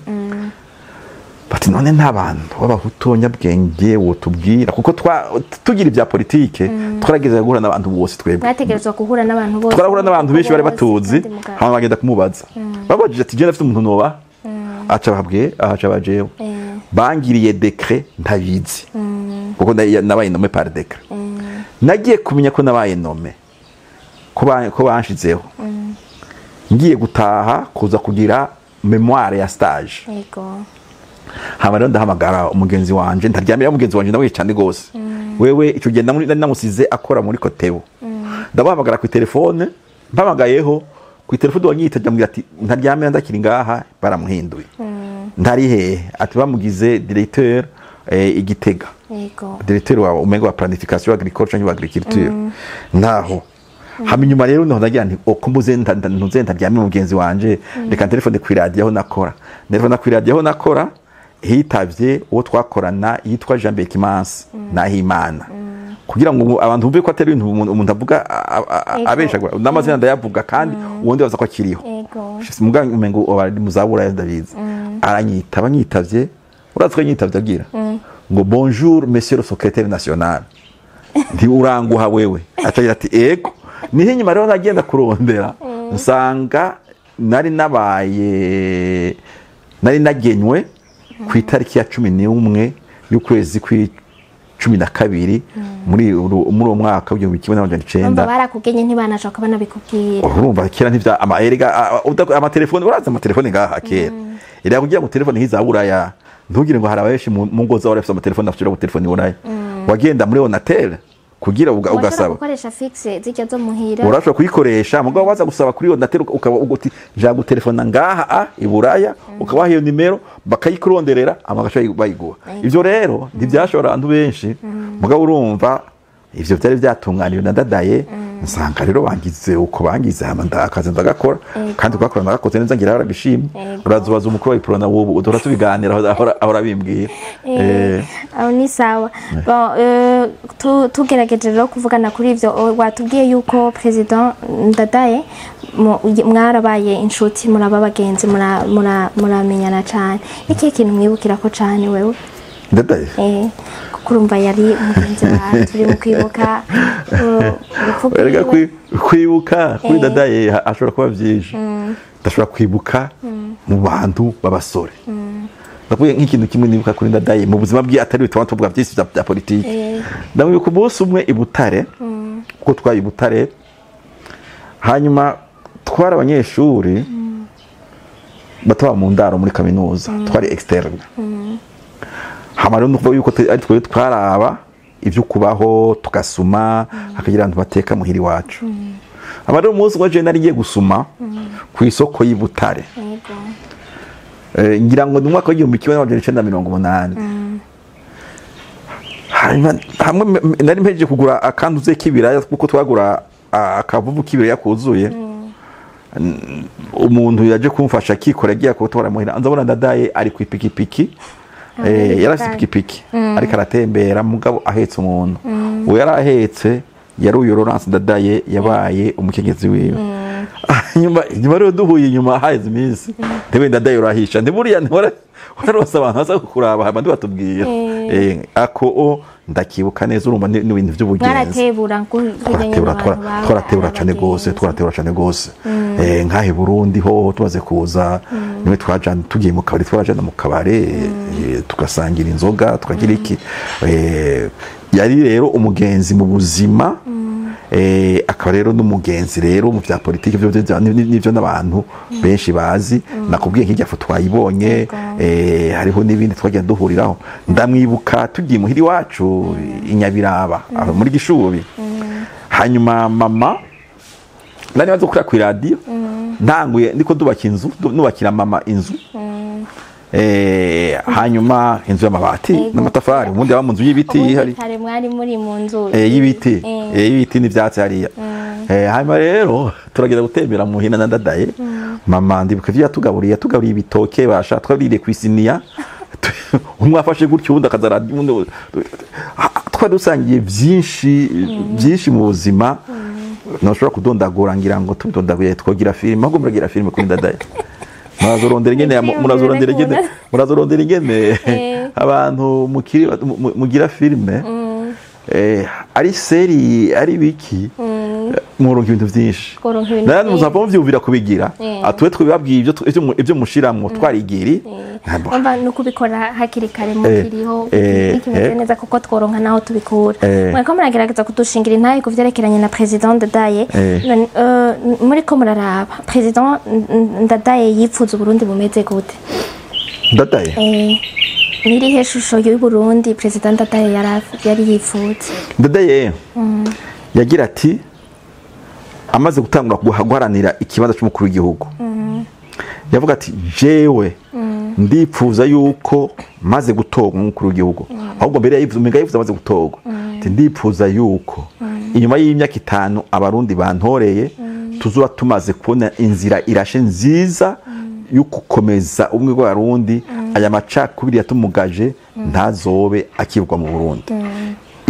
bati none ntabantu b'abahutu nyabwenge wotubwira kuko tugira ibya politike twarageze guhura n'abantu bose twebwe mwategerezwa guhura n'abantu bose twarahura n'abantu benshi bari batuzi hama bagenda kumubaza babajije ati je nafite umuntu noba aca babwiye aca bajewe bangiriye decret ntabizi kuko nabaye nome par decret nagiye kumenya ko nabaye nome ko banshizeho ngiye gutaha kuza kugira memoire ya stage hama rero ndahamagara umugenzi wanje ndaryamira umugenzi wanje nawe cyane gose wewe ico gihe namusize akora muri Kotebo ndabahamagara ku telefone mpamagayeho ku telefone wanyita ndamubwira ati ndaryamira ndakiri ngaha baramuhinduye ndari he ati bamugize directeur Igitega directeur wa umengo wa planification agriculture agriculture naho hama inyuma rero no ndagira nti okumbuze ndaryamira umugenzi wanje reka telefone ku radio aho nakora hitavye uwo twakorana yitwa Jean Bekimansi Nahimana kugira ngo abantu bumve ko atari ibintu umuntu avuga abeshagura n'amazina ndayavuga kandi ubundi baza ko akiriho muganga umengo abari muzabura ndabizi aranyita banyitavye uratswe nyitavye agira ngo bonjour monsieur le secrétaire national ndi uranguha wewe atagira ati ego niho inyuma rero nagenda kurondera nsanga nari nagenywe ku itariki ya 11 y'ukwezi kwa12 muri uwo mwaka w'igihumbi kimwe n'amajana icenda. Barakugenye ntibanashoka banabikubwira. Urumva kera ntivya amatelefone uraza amatelefone ngaha kera. Ira kugira ngo telefone nk'izaburaya ntugire ngo harabayeshi mu ngo zawe afite amatelefone afite telefone buraya. Wagenda muri Onatel kugira ugasaba gukoresha fixe zijya zo muhira urashobora kuyikoresha mugabo waza gusaba kuri Onatel ukaba uguti nja gutelefona ngaha iburaya ukabaha iyo nimero bakayikuronderera amagasho bayiguha. Ivyo rero ntivyashobora abantu benshi mugabo urumva ivyo byari byatunganiwe na Ndadaye nsanga rero bangize uko bangize akazi ndagakora kandi twakora ndagakoze neza ngira harabishimye urazubaza umukuru wa iprona wobu udora tubiganira ahora bimbwira aho ni sawa tugerageje rero kuvugana kuri ivyo watubwiye yuko president Ndadaye mwarabaye inshuti muraba bagenzi muramenyana cyane iki kintu mwibukira ko cyane wewe Ndadaye kurumva yari umugenzi wawe turi mu kwibuka erega kwibuka kuri Ndadaye ashobora kuba byinshi ndashobora kwibuka mu bantu babasore ndavuye nk'ikintu kimwe nibuka kuri Ndadaye mu buzima bwe atari bitwa tuvuga byinshi bya politiki ndavuye ku munsi umwe i Butare kuko twaye i Butare hanyuma twara abanyeshuri bataba mu ndaro muri kaminuza twari externe hamara nuko yuko ari twe twaraba ivyo kubaho tugasuma hakagira abantu bateka muhiri wacu hamara umunsi ngo je nari ngiye gusuma ku isoko y'i Butare ngira ngo numwaka w'igihumbi kimwe n'amajana icenda na mirongo umunani hamwe nari mpejeje kugura akanduze k'ibiraya kuko twagura akavuvu k'ibiraya kuzuye umuntu yaje kumfasha kikora agiye kutora muhira nzabona Ndadaye ari ku ipikipiki yarafite ipikipiki ariko aratembera mugabo ahetse umuntu uwo yari ahetse yari uyu Laurence Ndadaye yabaye umukenyezi wiwe nyuma rero duhuye nyuma haheze iminsi tewe Ndadaye urahisha ndiburiya warose abantu baza kukuraba abandi batubwira ako ndakibuka neza urumva n'ibintu by'ubugenzi twaratebura cyane gose nkahe Burundi ho tumaze kuza niwe twajana tugiye mu kabari twajana mu kabare tugasangira inzoga tukagira iki yari rero umugenzi mu buzima akaba rero n'umugenzi rero mu bya politiki n'ivyo n'abantu benshi bazi nakubwiye nk'ijya foto twayibonye hariho n'ibindi twagenda duhuriraho ndamwibuka tugiye muhiri wacu inyabiraba muri Gishubi hanyuma mama nari bazo kuri ku radio ntanguye ndiko dubaka inzu nubakira mama inzu hanyuma inzu y'amabati n'amatafari ubundi aba mu nzu y'ibiti hari mwari muri mu nzu y'ibiti n'ivyatsi hariya hanyuma rero turagenda gutembera mu hina na Ndadaye mama ndibuka ivyo yatugaburiye ibitoke basha twabiriye ku isiniya umwe afashe gutyo ubundi akazara twadusangiye byinshi mu buzima nashobora kudondagura ngira ngo tudondaguye twogira filime ahubwo muragira filime kuri Ndadaye murazorondera ingene abantu mugira filime ari seri ari biki muronka ibintu byinshi nari muzava muvyumvira kubigira atwe twibabwiye ivyo mushiramwo twarigiri umva nuko bikora hakiri kare mukiriho ikimeze neza kuko tworonka naho tubikura muriko muragerageza kudushingira intaye ku vyerekeranye na president Ndadaye muriko muraraba president Ndadaye yipfuza Burundi bumeze gute Ndadaye nirihe shusho y'u Burundi president Ndadaye yari yifuza Ndadaye yagira ati amaze gutangura guharanira ikibanza cy'umukuru w'igihugu yavuga ati jewe ndipfuza yuko maze gutorwa umukuru w'igihugu ahubwo mbere yayivuze amaze gutorwa ati ndipfuza yuko inyuma y'imyaka 5 abarundi bantoreye tuzuba tumaze kubona inzira irashe nziza yo gukomeza umwe w'abarundi aya macakubiri yatumugaje ntazobe akivugwa mu Burundi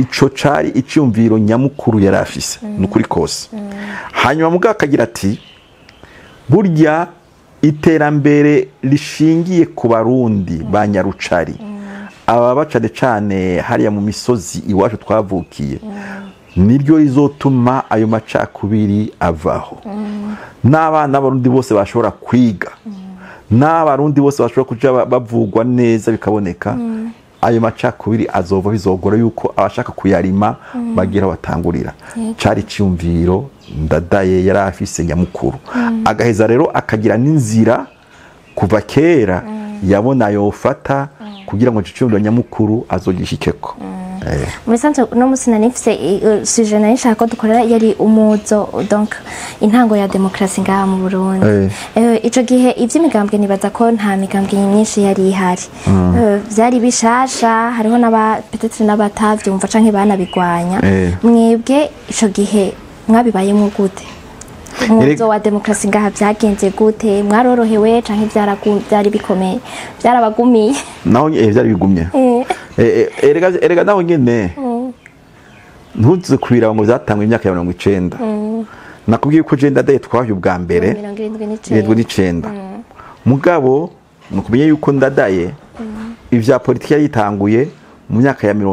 ico cari icyumviro nyamukuru yari afise nukuri kose. Hanyuma mugabo akagira ati burya iterambere rishingiye ku barundi ba Nyarucari aba bacane cane hariya mu misozi iwacu twavukiye niryo rizotuma ayo macakubiri avaho, n'abana b'abarundi bose bashobora kwiga, n'abarundi bose bashobora kuja bavugwa neza bikaboneka, ayo macakubiri azova bizogora yuko abashaka kuyarima bagira batangurira. Cari cyumviro Ndadaye yari afise nyamukuru, agaheza rero akagira n'inzira kuva kera yabona yofata kugira ngo cyumviro nyamukuru azogishikeko. Musanze no musina nifise suje nari nshaka ko dukorera yari umuzo, donc intango ya demokrasi ngaha mu Burundi. Ico gihe ivy'imigambwe nibaza ko nta migambwe myinshi yari ihari, vyari bishasha, hariho peut-être n'abatavyumva canke banabigwanya. Mwebwe ico gihe mwabibayemo gute? Umuzo wa demokrasi ngaha vyagenze gute? Mwarorohewe canke byari bikomeye, byarabagumiye? Naho byari bigumye. Erega naho nyene ntuze kubira ngo zatangwa imyaka ya 90. Nakubwiye ko jenda Ndadaye twavye ubwa mbere 79. Mugabo nukumenye yuko Ndadaye ivya politiki yitanguye mu myaka ya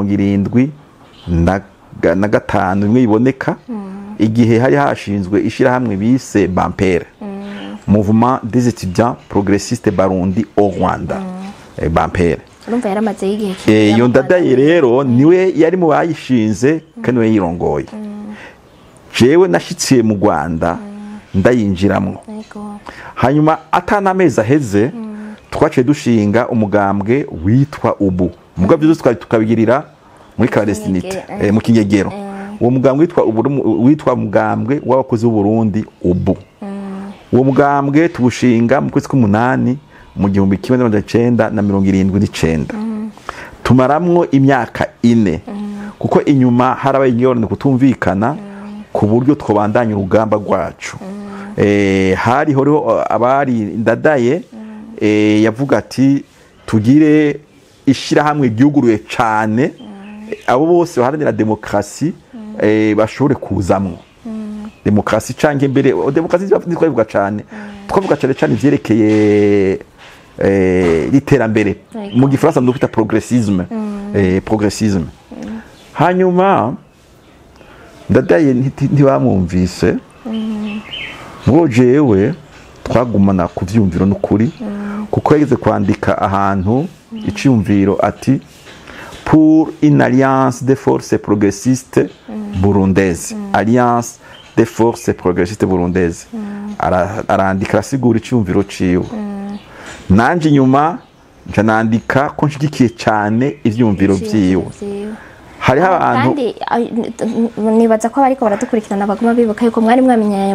75 imwe iboneka, igihe hari hashinzwe ishira hamwe bise Bampere, Mouvement des étudiants progressistes Barundi au Rwanda. Bampere urumva yaramaze igihe iyo Ndadaye rero niwe yari mu bayishinze kandi we yirongoye. Jewe nashitsiye mu Rwanda ndayinjiramwo, hanyuma atanamezi aheze twaciye dushinga umugambwe witwa Ubu. Mugabo byose twari tukabigirira muri clandestinité mu Kinyegero. Uwo mugambwe witwa mugambwe w'abakozi b'u Burundi Ubu. Uwo mugambwe tubushinga mu kwezi k'umunani mu 1979. Tumaramwo imyaka 4 kuko inyuma harabaye ingorane kutumvikana ku buryo twobandanya urugamba rwacu. Hari horiho abari Ndadaye yavuga ati tugire ishira hamwe igihuguruye cane, abo bose baharanira demokrasi bashobore kuzamwo demokrasi canke mbere demokrasi twavuga cane ivyerekeye l'iterambere mu gifaransa ndufita progressisme. Progressisme. Hanyuma Ndadaye ntibamwumvise, ngo jewe twagumana kuvyumviro n'ukuri kuko yageze kwandika ahantu iciyumviro ati pour une alliance des forces progressistes burundaises, alliance des forces progressistes burundaises. Arandika asigura iciyumviro ciwe, nanje nyuma nca nandika ko nshigikiye cyane ivyumviro vyiwe. Hari abantu kandi nibaza ko bariko baradukurikirana baguma bibuka yuko mwari mwamenyanye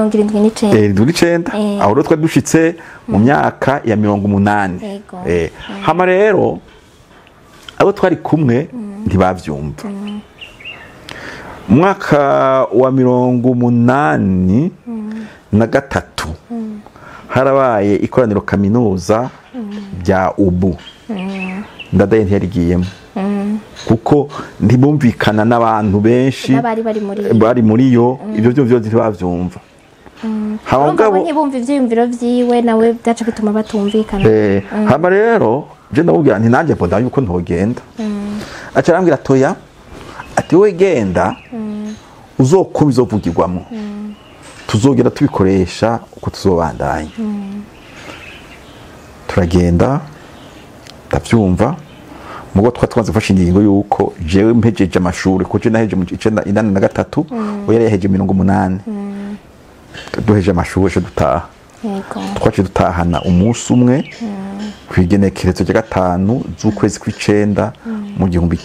79. Aho twari dushitse mu myaka ya 80. Hama rero abo twari kumwe ntibavyumva. Mwaka wa 83 harabaye ikoraniro kaminuza bya Ubu. Ndadaye ntiyarigiyemo kuko ntibumvikana n'abantu benshi bari muri yo, ibyo byo ntibavyumva. Habagabo ntibumva ivyiyumviro vyiwe nawe byaca bituma batumvikana. Hama rero je ndamubwira nti nanje mboda yuko ntogenda. Aca arambwira toya ati we genda uzokuba izovugirwamo, tuzogera tubikoresha uko tuzobandanya. Turagenda ndavyumva, mugo twatanze fasha ingingo yuko jewe mpejeje amashuri ko je naheje mu 1983 we yaheje 80. Duheje amashuri cyo dutaha. Twaje dutahana umunsi umwe kwigenekerezo cya 5 z'ukwezi kw'icenda mu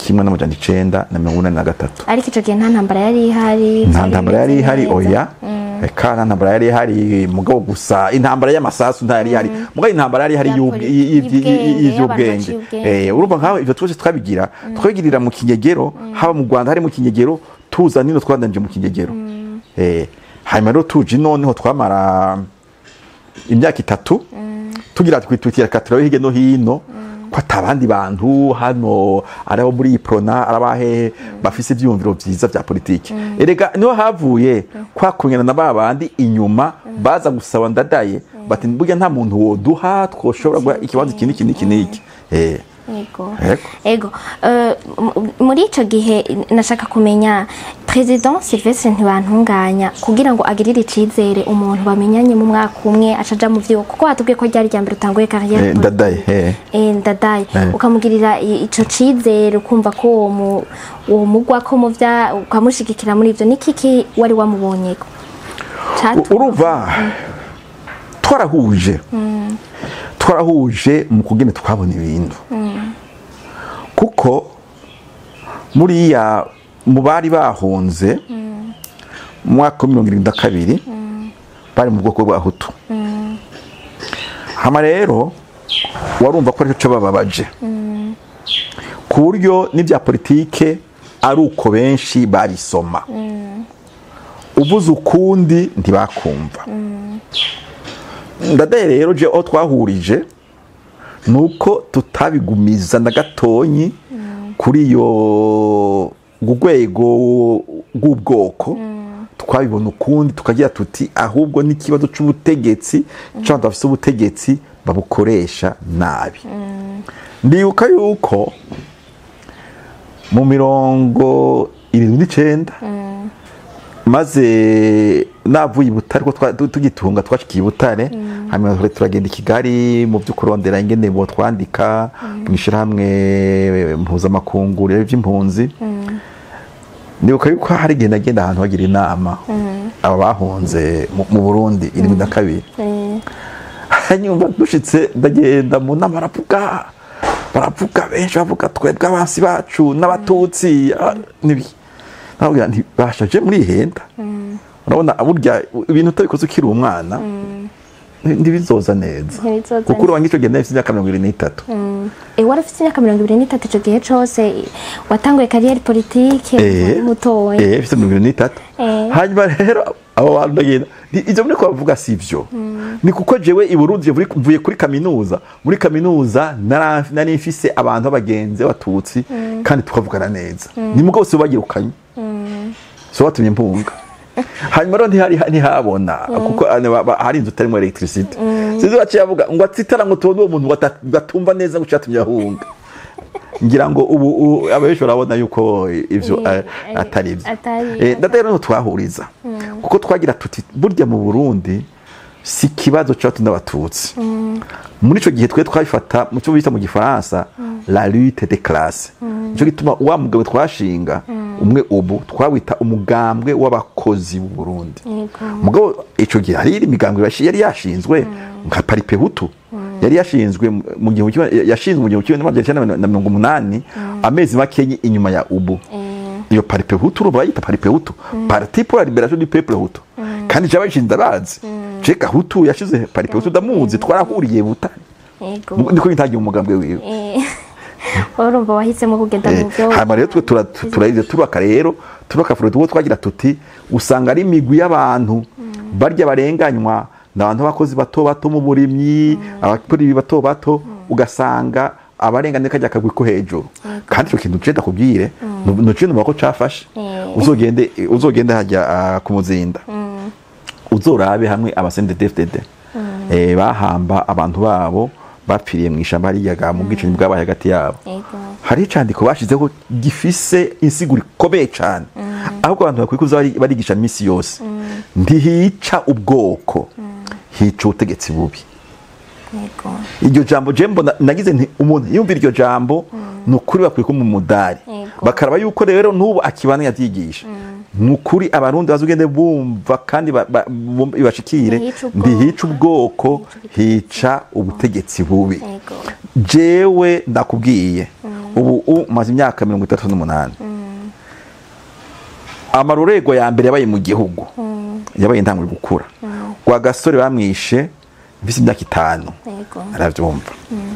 1983. Ariko ico gihe nta ntambara yari ihari. Nta ntambara yari ihari oya. Kana ntambara yari ihari mugabo gusa intambara y'amasasu ntari ihari. Mugabo intambara yari ihari y'ubwenge. Urumva nkaho ivyo twese twabigirira mu Kinyegero, haba mu Rwanda hari mu Kinyegero, tuza nino twandanje mu Kinyegero. Hanyuma rero tuje noneho twamara imyaka 3 tugira twitwitira katirawe hige no hino ko atabandi bantu hano arabo muri Prona arabahe bafise ivyumviro vyiza vya politike erega niho havuye kwa kunyana na babandi inyuma baza gusaba Ndadaye bati burya nta muntu woduha twoshobora gwa ikibanza kiniki ego muri ico gihe nashaka kumenya President Sylvestre Ntibantunganya kugira ngo agirire icizere umuntu bamenyanye mu mwaka umwe acaja mu vyo kuko hatubwiye ko ryari ryambere utanguye carrière Ndadaye ukamugirira ico cizere ukumva ko uwo mugwa ko mu vya ukamushigikira muri ivyo nikiki wari wamubonyeko urumva twarahuje mu kugene twabona ibintu kuko muriya mu bari bahunze mu mwaka wa 1972 bari mu bwoko bwa Hutu hama rero warumva ko aricyo bababaje ku buryo n'ibya politike ari uko benshi babisoma uvuze ukundi ntibakumva Ndadaye rero je aho twahurije nuko tutabigumiza na gatonyi kuri yo gugwego gubwoko twabibona ukundi tukagira tuti ahubwo n'ikibazo c'ubutegetsi cyangwa bafise ubutegetsi babukoresha nabi ndiyuka yuko mu 79 maze navuye Butare ko tugitunga twashikiye Butare hanyuma turagenda Kigali mu by'ukurondera ingene bo twandika mwishira hamwe mpuzamakungu y'impunzi ndibuka yuko hari genda ahantu hagira inama aba bahunze mu Burundi 72 hanyuma dushitse ndagenda mu nama baravuga benshi bavuga twebwe abansi bacu n'abatutsi nibi ntabwo ntibashaje muri henda urabona burya ibintu utabikoze ukiri umwana ntibizoza neza kuko urubangi ico gihe nafite imyaka 23 warafite imyaka 23 ico gihe cose watanguye carrière politique mutoye mfite 23 hanyuma rero abo bantu ndagenda ivyo muri ko bavuga sivyo ni kuko jewe i Burundi mvuye kuri kaminuza muri kaminuza nari mfise abantu abagenzi batutsi kandi tukavugana neza ni mugabo se bagirukanye so watumye mpunga hanyuma rero ntihabona kuko hari inzu itarimo electricity sizo baciye avuga ngo atsitara ngo tubone uwo muntu batumva neza ngo cyatumye ahunga ngira ngo ubu ababesho urabona yuko ivyo atari ivyo Ndadaye rero twahuriza kuko twagira tuti burya mu Burundi si kibazo cyatumye abatutsi muri ico gihe twe twabifata mu cyo bita mu gifaransa la lutte des classes cyo gituma wa mugabo twashinga umwe ubu twawita umugambwe w'abakozi b'u Burundi mugabo ico gihe hari imigambwe yari yashinzwe nka Paripe Hutu yari yashinzwe mu gihe yashinzwe mu gihe cy'A1980 amezi makenyi inyuma ya ubu iyo Paripe Hutu bayita Paripe Hutu Parti pour la Libération du Peuple Hutu kandi cyaba gishinze abazi Cheka Hutu yashize Paripe Hutu damuzi twarahuriye Butare niko ntagiye umugambwe wiwe urumva wahisemo kugenda mu byo hama rero turaize turaka rero turakafuro tuwo twagira tuti usanga ari imigwi y'abantu barya barenganywa n'abantu bakozi bato mu burimyi abakuri bato ugasanga abarengane kajya kagwi ko hejuru kandi cyo kintu cenda kubwire no kintu bako cafashe uzogende hajya kumuzinda uzorabe hamwe abasende DFDD bahamba abantu babo bapfiriye mu ishamba hariyaga mu bwicanyi bwabaye hagati yabo hari icandiko bashizeho gifise insiguri ikomeye cyane ahubwo abantu bakwikuza barigisha misi yose ndihica ubwoko hica ubutegetsi bubi iryo jambo jembo nagize nti umuntu yumvira iryo jambo nukuri bakwiye ko mu mudari bakaraba yuko rero nubu akibana yavyigisha nukuri abarundi bazugende bumva kandi bashikire ndihica ubwoko hica ubutegetsi bubi jewe ndakubwiye ubu maze imyaka 38 amarurego ya mbere yabaye mu gihugu yabaye ntangwe gukura kwa gasore bamwishe mfise imyaka 5 aravyumva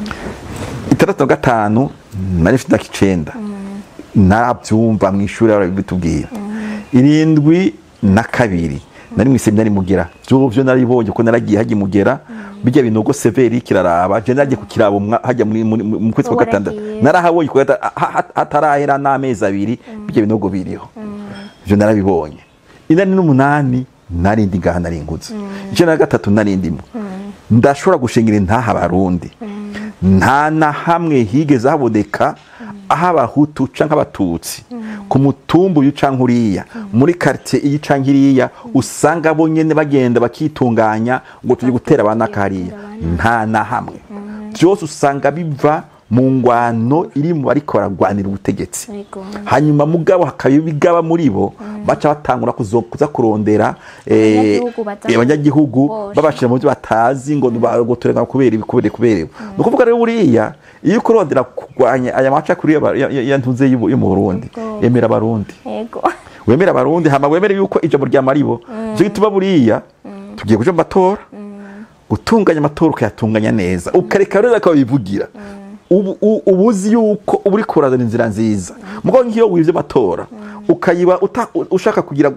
65 nari mfite imyaka 9 narabyumva mwishuri barabitubwira 72 nari mwiseminari Mugera byo naribonye ko naragiye hagiye Mugera bijya binogo severi kiraraba je nagiye kukiraba hajya mu kwezi kwa gatandatu narahabonye ko hatarahera n'amezi abiri bijya binogo biriho byo narabibonye inani n'umunani narindi ngaha naringuze je na gatatu narindimo ndashobora gushingira intaha Abarundi nta na hamwe higeze haboneka aho Abahutu canke Abatutsi ku mutumbu y'ucankuriya muri quartier y'Icankiriya usanga bo nyene bagenda bakitunganya ngo tuje gutera abana kariya nta na hamwe byose usanga biva mu ngwano iri mu ariko baragwanira ubutegetsi hanyuma mugabo hakabibigaba muri bo baca batangura kuza kurondera abanyagihugu babashira mu byo batazi ngo bagotoreka kubera ibikubereye no kuvuga rero buriya iyo kurondera kugwanya aya maca kuri ya ntuze yo mu Burundi yemera Abarundi wemera Abarundi hama wemere yuko ijambo rya maribo byo gituma buriya tugiye kuja matora gutunganya amatora ukayatunganya neza ukareka rero akabivugira ubuzi yuko uri kurazana inzira nziza mugo nkiyo wivye amatora ukayiba ushaka kugira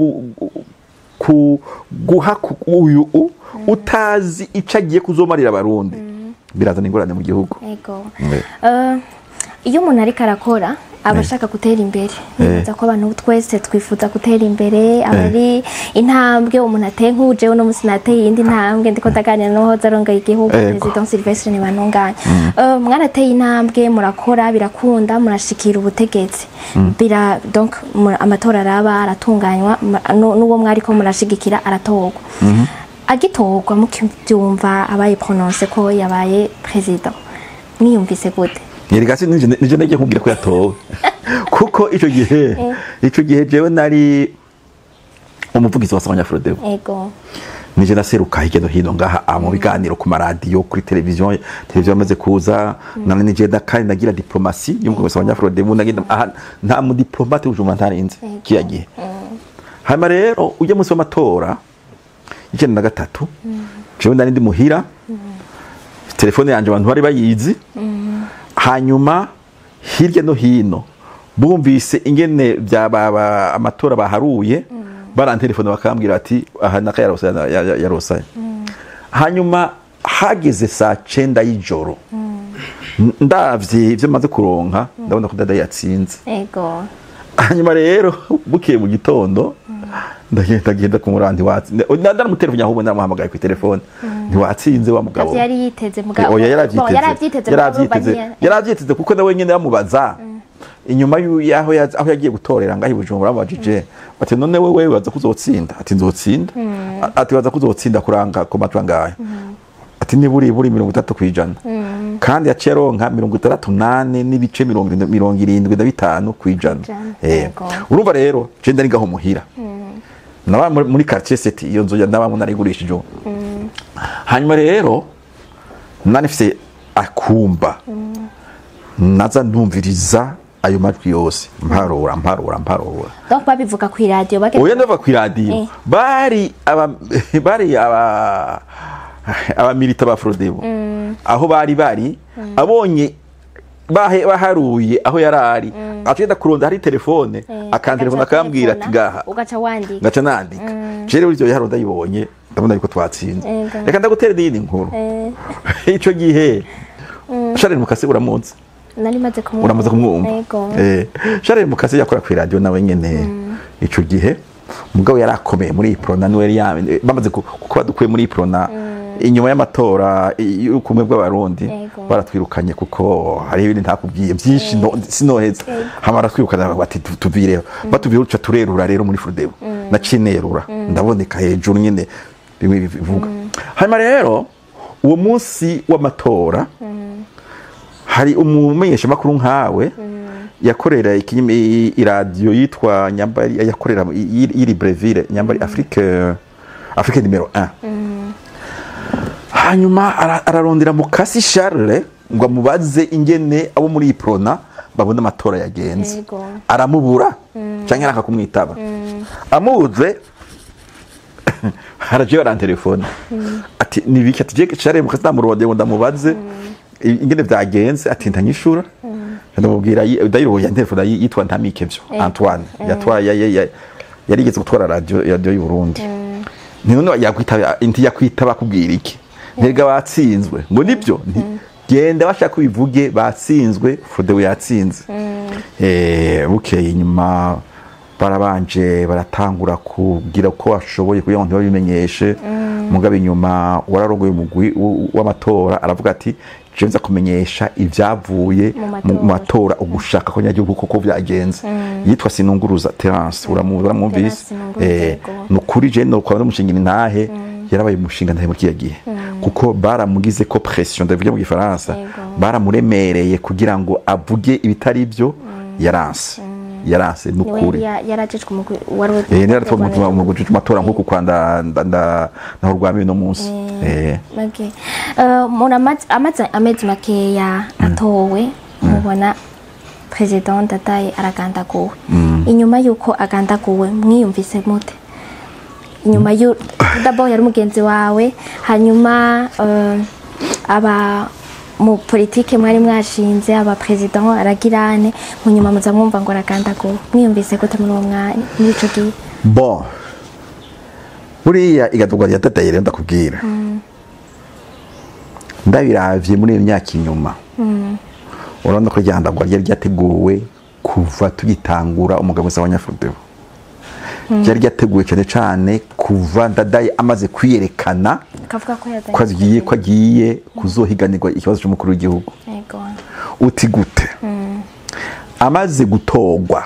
guha uyu utazi icagiye kuzomarira Abarundi birazana ingorane mu gihugu iyo umuntu ariko arakora abashaka gutera imbere nibaza ko abantu twese twifuza gutera imbere abari intambwe umuntu ateye nk'uje uno musi nateye indi ntambwe ndiko ndaganira no zaronga igihugu President Sylvestre Ntibantunganya mwarateye intambwe murakora birakunda murashikira ubutegetsi donc amatora araba aratunganywa n'uwo mwari ko murashigikira aratorwa agitorwa mukivyumva abaye prononce ko yabaye president niyumvise gute Yerigasi nije nagiye kubwira ko yatowe kuko ico gihe jewe nari umuvugizi wa Sawanya-Frodebu nije naseruka hirya no hino ngaha mu biganiro ku maradiyo kuri televiziyo amaze kuza nane nije kandi nagira diplomasi y'umugabo wa Sawanya-Frodebu nagira nta mu diplomate ujuma ntarinze kiyagiye hama rero ujye musi w'amatora 1993 jewe nari ndi muhira telefone yanje abantu bari bayizi hanyuma hirya no hino bumvise ingene byababa amatora baharuye barantelefone bakambwira ati aha naka yarosaya hanyuma hageze saa 9 y'ijoro ndavye ivyo maze kuronka ndabona ko dada yatsinze hanyuma rero bukiye mu gitondo ndagenda ku murandi watsi ndana mutelefone aho ndamuhamagaye ku telefone ntiwatsinze wa mugabo yari yiteze mugabo yaravyiteze kuko nawe nyene yamubaza inyuma yaho aho yagiye gutorera ngaho Bujumbura bamubajije ati none wewe waza kuzotsinda ati nzotsinda ati waza kuzotsinda kuranga ko matwangaye ati ni buri 30% kandi yaciye ronka 68 n'ibice 75 kwijana urumva rero je ndari ngaho muhira naba muri quartier city iyo nzo ndabamo narigurishije hanyuma rero nanifise akumba naza ndumviriza ayo majwi yose mparura donc babivuga ku radio oya ndava ku radio bari aba milita ba Frodebu aho bari abonye baharuye aho yarari atenda kuronda hari telefone akantelefona akambwira ati ngaha ugaca wandika ngaca nandika jere uri byo yaronda yibonye ndabona yuko twatsinze reka ndagutera dini nkuru ico gihe Charles Mukase uramunze nari maze kumwumva Charles Mukase yakora ku radio nawe nyene ico gihe mugabo yarakomeye muri Iprona niwe bamaze kuba dukuye muri Iprona inyuma y'amatora y'ukumwe bw'Abarundi baratwirukanye kuko hari ibindi ntakubwiye byinshi sinoheza hamara twirukana bati tuvireho batuvire uca turerura rero muri Frodebu na cinerura ndaboneka hejuru nyene bimwe bivuga hanyuma rero uwo munsi w'amatora hari umumenyesha makuru nkawe yakorera iradiyo yitwa Nyambari yakorera iri Breville Nyambari Afrique numero 1 hanyuma ararondera Mukasi Charles ngo amubaze ingene abo muri Iprona babona amatora yagenze aramubura canke araka kumwitaba amuze haraje barantelefone ati nibiki ati je Charles Mukasi namurode ngo ndamubaze ingene byagenze ati ntanyishura ndamubwira dayiro ya telefone yitwa Ntamikevyo Antoine yatwaye yarigeze gutwara radio y'u Burundi none yakwitaba inti yakwitaba kubwira iki ntega batsinzwe ngo nibyo genda bashaka kubivuge batsinzwe Frodewe yatsinze bukeye inyuma barabanje baratangura kugira ko washoboye kugira ngo babimenyeshe mugabe inyuma wararongoye umugwi w'amatora aravuga ati jenza kumenyesha ivyavuye mu matora ugushaka ko nyagihugu koko byagenze yitwa Sinunguruza Terence uramwumvise nukuri je no kwa n'umushinga intahe yarabaye umushinga ntahe mu kiyagihe kuko baramugize ko pression ndavuga mu gifaransa baramuremereye kugira ngo avuge ibitari byo yaranse nukuri yarajejwe mu warwe mu gujije amatora nkuko kwanda naho rwamiye no munsi okay mona amezi makeya atowe mubona president Ndadaye aragandaguwe inyuma yuko agandaguwe mwiyumvise mute inyuma yu d'abord yari mugenzi wawe hanyuma aba mu politike mwari mwashinze aba president aragirane munyuma muza mwumva ngo aragandaguwe mwiyumvise gute muri uwo mwanya muri ico gihe bon buriya igadurwa rya Ndadaye rero ndakubwira ndabiravye muri imyaka inyuma urabona ko ryandagwa ryari ryateguwe kuva tugitangura umugabo wa Nyafrodewo ryari ryateguwe cyane cyane kuva Ndadaye amaze kwiyerekana ko agiye kuzohiganirwa ikibazo cy'umukuru w'igihugu uti gute amaze gutogwa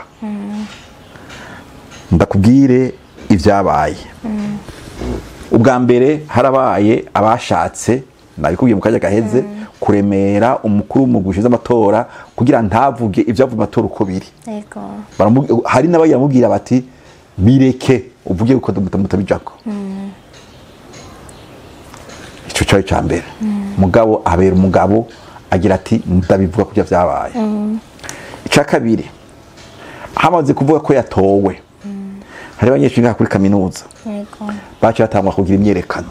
ndakubwire ivyabaye ubwa mbere harabaye abashatse nabikubwiye mu kanya gaheze kuremera umukuru w'umugwi z'amatora kugira ntavuge ivyavuye amatora uko biri hari n'abayamubwira bati bireke uvuge uko mutabijako ico cyo cyambere mugabo abera umugabo agira ati ndabivuga kujya vyabaye ica kabiri hamaze kuvuga ko yatowe hari abanyeshuri kuri kaminuza bacu batangwa kugira imyerekano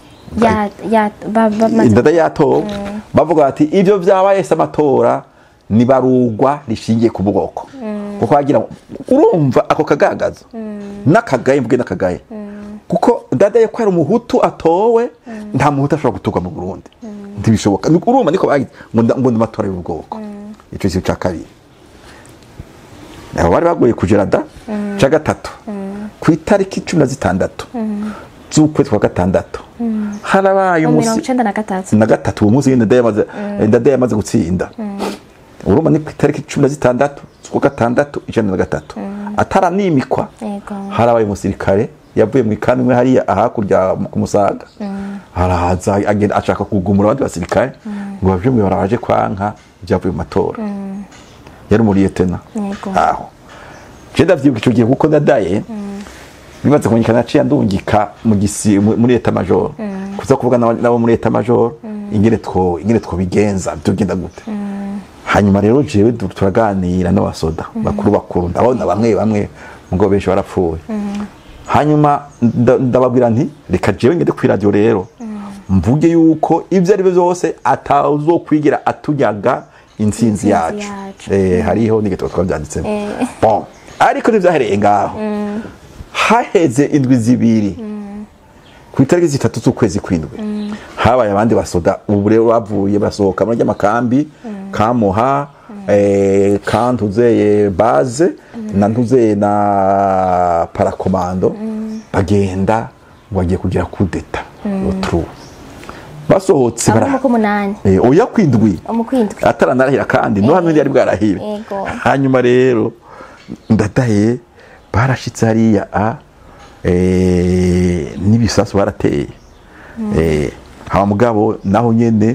Ndadaye yatowe bavuga bati ivyo vyabaye amatora ni barugwa rishingiye ku bwoko kuko agira urumva ako kagagazo nakagaye mvuge nakagaye kuko Ndadaye ko ari umuhutu atowe nta muhutu ashobora gutugwa mu Burundi ntibishoboka urumva niko bagize ngo ndamatora y'ubwoko ico cyo cya kabiri bari bagoye kujerada cya gatatu ku itariki 16 z'ukwezi kwa gatandatu harabaye umunsi na gatatu uwo munsi Ndadaye yamaze gutsinda urumva ni ku itariki 16 z'ukwa gatandatu 13 ataranimikwa harabaye umusirikare yavuye mu ikambi imwe hariya ahakurya ku Musaga haraza agenda ashaka kugumura abandi basirikare ngo bavye mu baraje kwanka byavuye mu matora yari muri yetena aho je ndavyibuka ico gihe kuko Ndadaye bimaze kumenyekana ciye ndungika muri eta major kuza kuvuga nabo muri eta major ingene two bigenza tugenda gute hanyuma rero jewe turaganira n'abasoda bakuru ndabona bamwe ngo benshi barapfuye hanyuma ndababwira nti reka jewe ngende ku radio rero mvuge yuko ivyo ari byose atazokwigira atunyaga intsinzi yacu hariho n'igeto twabyanditsemo bon ariko nivyahereye ngaho haheze indwi zibiri ku itariki 3 z'ukwezi kwindwi habaye abandi basoda ubu rero bavuye basohoka muri amakambi kamuha kantuzeye base na ntuzeye na parakomando bagenda bagiye kugira kudeta otru basohotse oya kwindwi ataranarahira kandi no hano yari bwarahira hanyuma rero Ndadaye barashitse hariya n'ibisasu barateye haba mugabo naho nyene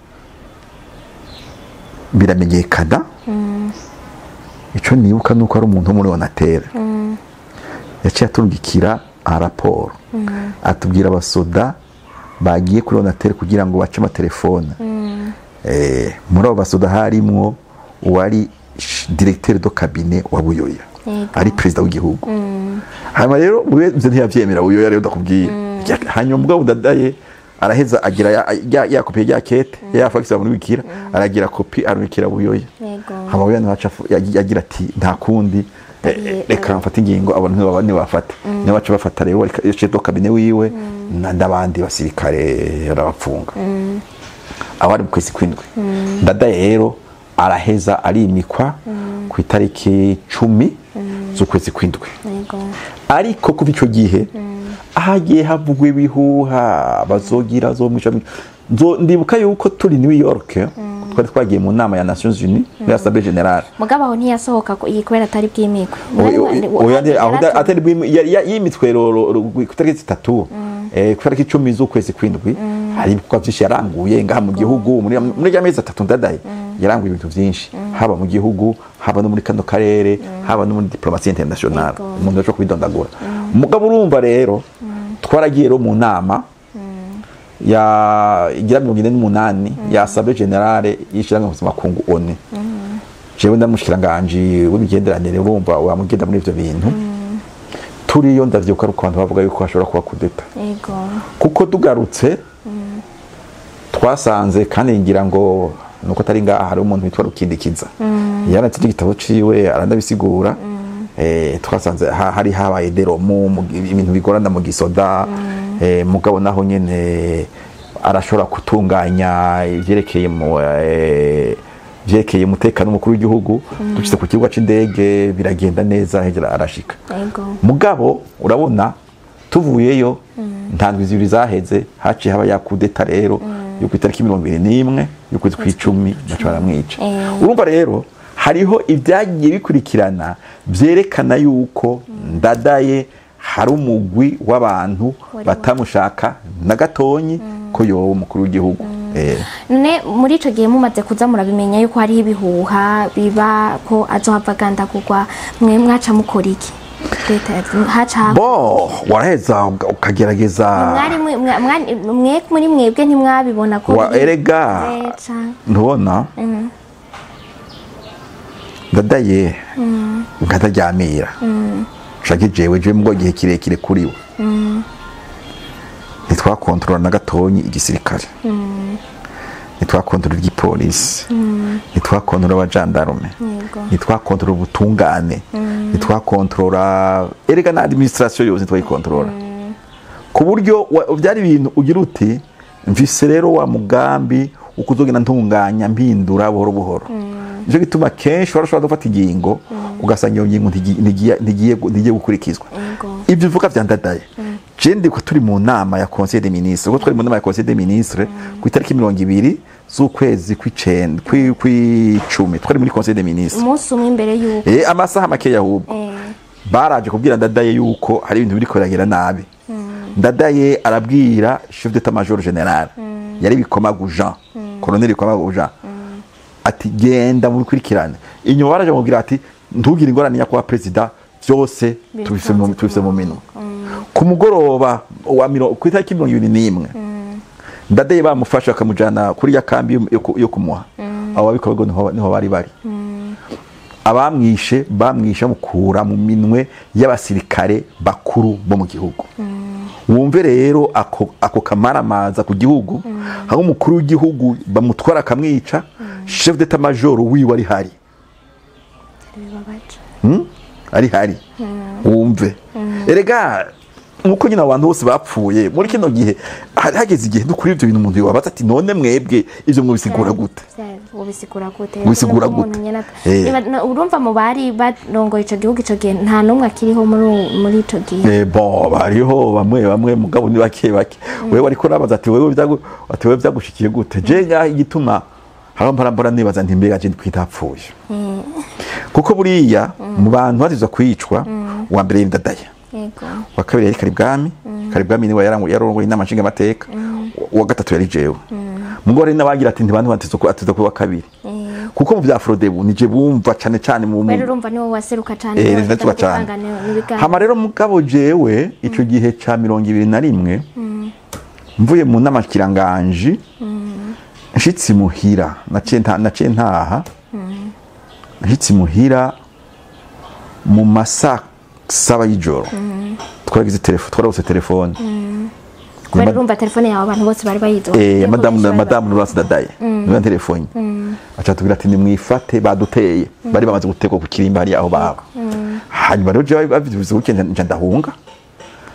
biramenyekana ico nibuka nuko ari umuntu muri Onatera yaciye atungikira raporo atubwira abasoda bagiye kuri Onatera kugira ngo bace amatelefone muri abo basoda harimwo uwari directeur de cabinet wa Buyoya ari president w'igihugu hanyuma rero bweze ntiyavyemera Buyoya rero ndakubwiye hanyuma mugabo Ndadaye araheza agira ya kopi ya kete ya fax muri wikira aragira kopi arubikira Buyoya hama Buyoya yagira ati nta kundi reka mfata ingingo abantu ntibabane bafata niyo baca bafata rero chef de cabinet wiwe n'abandi basirikare arabapfunga aho ari mu kwezi kwindwi Ndadaye rero araheza arimikwa ku itariki 10 z'ukwezi kwindwi ariko kuva ico gihe ahagiye havugwa ibihuha bazogira zo mwisha ndibuka yuko turi New York twari twagiye mu nama ya Nations Unies ya Assemblée Générale mugabo aho ntiyasohoka kubera atari bwimikwe atari yimitwe ku itariki 3 ku itariki 10 z'ukwezi kwindwi hari ibikorwa byinshi yaranguye ngaha mu gihugu muri ya mezi 3 Ndadaye yaranguye ibintu byinshi haba mu gihugu haba no muri kano karere haba no muri diplomatie internationale umuntu aje kubidondagura mugabo urumva rero twaragiye ro mu nama ya igira 48 ya Assemblée Générale yishiranga mu makungu ONU jewe ndamushikiranganje w'imigenderanire urumva wamugenda muri ivyo bintu turiyo ndavyoka ari abantu bavuga yuko hashobora kuba kudeta kuko tugarutse twasanze kandi ngira ngo nuko atari ngaha hari umuntu witwa Rukindikiza yaratse igitabo ciwe arandabisigura twasanze hari habaye deromu ibintu bigorana mu gisoda mugabo naho nyene arashobora kutunganya ivyerekeye umutekano w'umukuru w'igihugu dushitse ku kibuga c'indege biragenda neza hejera arashika mugabo urabona tuvuyeyo ntandwi zibiri zaheze haciye haba yakudeta rero yo ku itariki 21 y'ukwezi kw'icumi baca baramwica urumva rero hariho ibyagiye bikurikirana byerekana yuko Ndadaye hari umugwi w'abantu batamushaka na gatonyi ko yoba umukuru w'igihugu none muri ico gihe mumaze kuza murabimenya yuko hari ibihuha biba ko azohava gandagurwa mwe mwaca mukora iki waraheza ukagerageza mwe muri mwebwe ntimwabibona ko erega ntubona Ndadaye nkataryamira shaka jewe mu gihe kirekire kuri we ntitwakontorora na gatonyi igisirikare ntitwakontorora igipolisi ntitwakontorora abajandarume ntitwakontorora ubutungane ntitwakontorora erega na administration yose ntitwayikontorora ku buryo byari ibintu ugira uti mvise rero wa mugambi ukuzogenda ntunganya mpindura buhoro buhoro nico gituma kenshi warashobora gufata ingingo ugasanga iyo ngingo ntigiye gukurikizwa ibyo bivuga vya Ndadaye jendi ko turi mu nama ya Conseil des Ministres ko twari mu nama ya Conseil des Ministres ku itariki 20 z'ukwezi kw'icumi twari muri Conseil des Ministres umunsi umwe imbere yuko amasaha make yahubwo baraje kubwira Ndadaye yuko hari ibintu biriko biragera nabi Ndadaye arabwira chef d'état-major général yari Bikomagu Jean colonel Bikomagu Jean ati genda muri kurikirana inyuma baraje mubwira ati ntugire ingorane ya kwa president byose tubise mu minwe ku mugoroba wa ku itariki 21 Ndadaye bamufasha akamujana kuri ya kambi yo kumuha abo babikogo niho bari abamwishe mukura mu minwe y'abasirikare bakuru bo mu gihugu wumve rero ako kamaramaza ku gihugu aho umukuru w'igihugu bamutwara akamwica chef d'état-major wiwe ari hari wumve erega nuko nyina abantu bose bapfuye muri kino gihe hageze igihe dukuri ibyo bintu umuntu yobaza ati none mwebwe ivyo mubisigura gute ubisigura gute urumva mu bari barongoye ico gihugu ico gihe nta numwe akiriho muri ico gihe bariho bamwe mugabo ni bake wewe ariko rabaza ati wewe byagushikiye gute je ngaho igituma harambara nibaza nti mbega je kwitapfuye kuko buriya mu bantu baziza kwicwa wa mbere Ndadaye wa kabiri yari Karibwami niwe yarongoye inama nshinga mateka wa gatatu yari jewe mugore n'abagira ati ntibantu batizo kuba kabiri kuko mu bya Frodebu nije bumva cyane mu urumva niwe waseruka cyane hama rero mugabo jewe ico gihe ca 21 mvuye mu nama kiranganje nshitsi muhira naciye ntaha nshitsi muhira mu masaka saba y'ijoro twaragize telefone kubera urumva telefone yawe abantu bose bari bayizo madamu Laurence Ndadaye niyo telefone acha tubwira ati nimwifate baduteye bari bamaze gutegwa ku kirimba hari aho baba hanyuma rero je babivuze uko nje ndahunga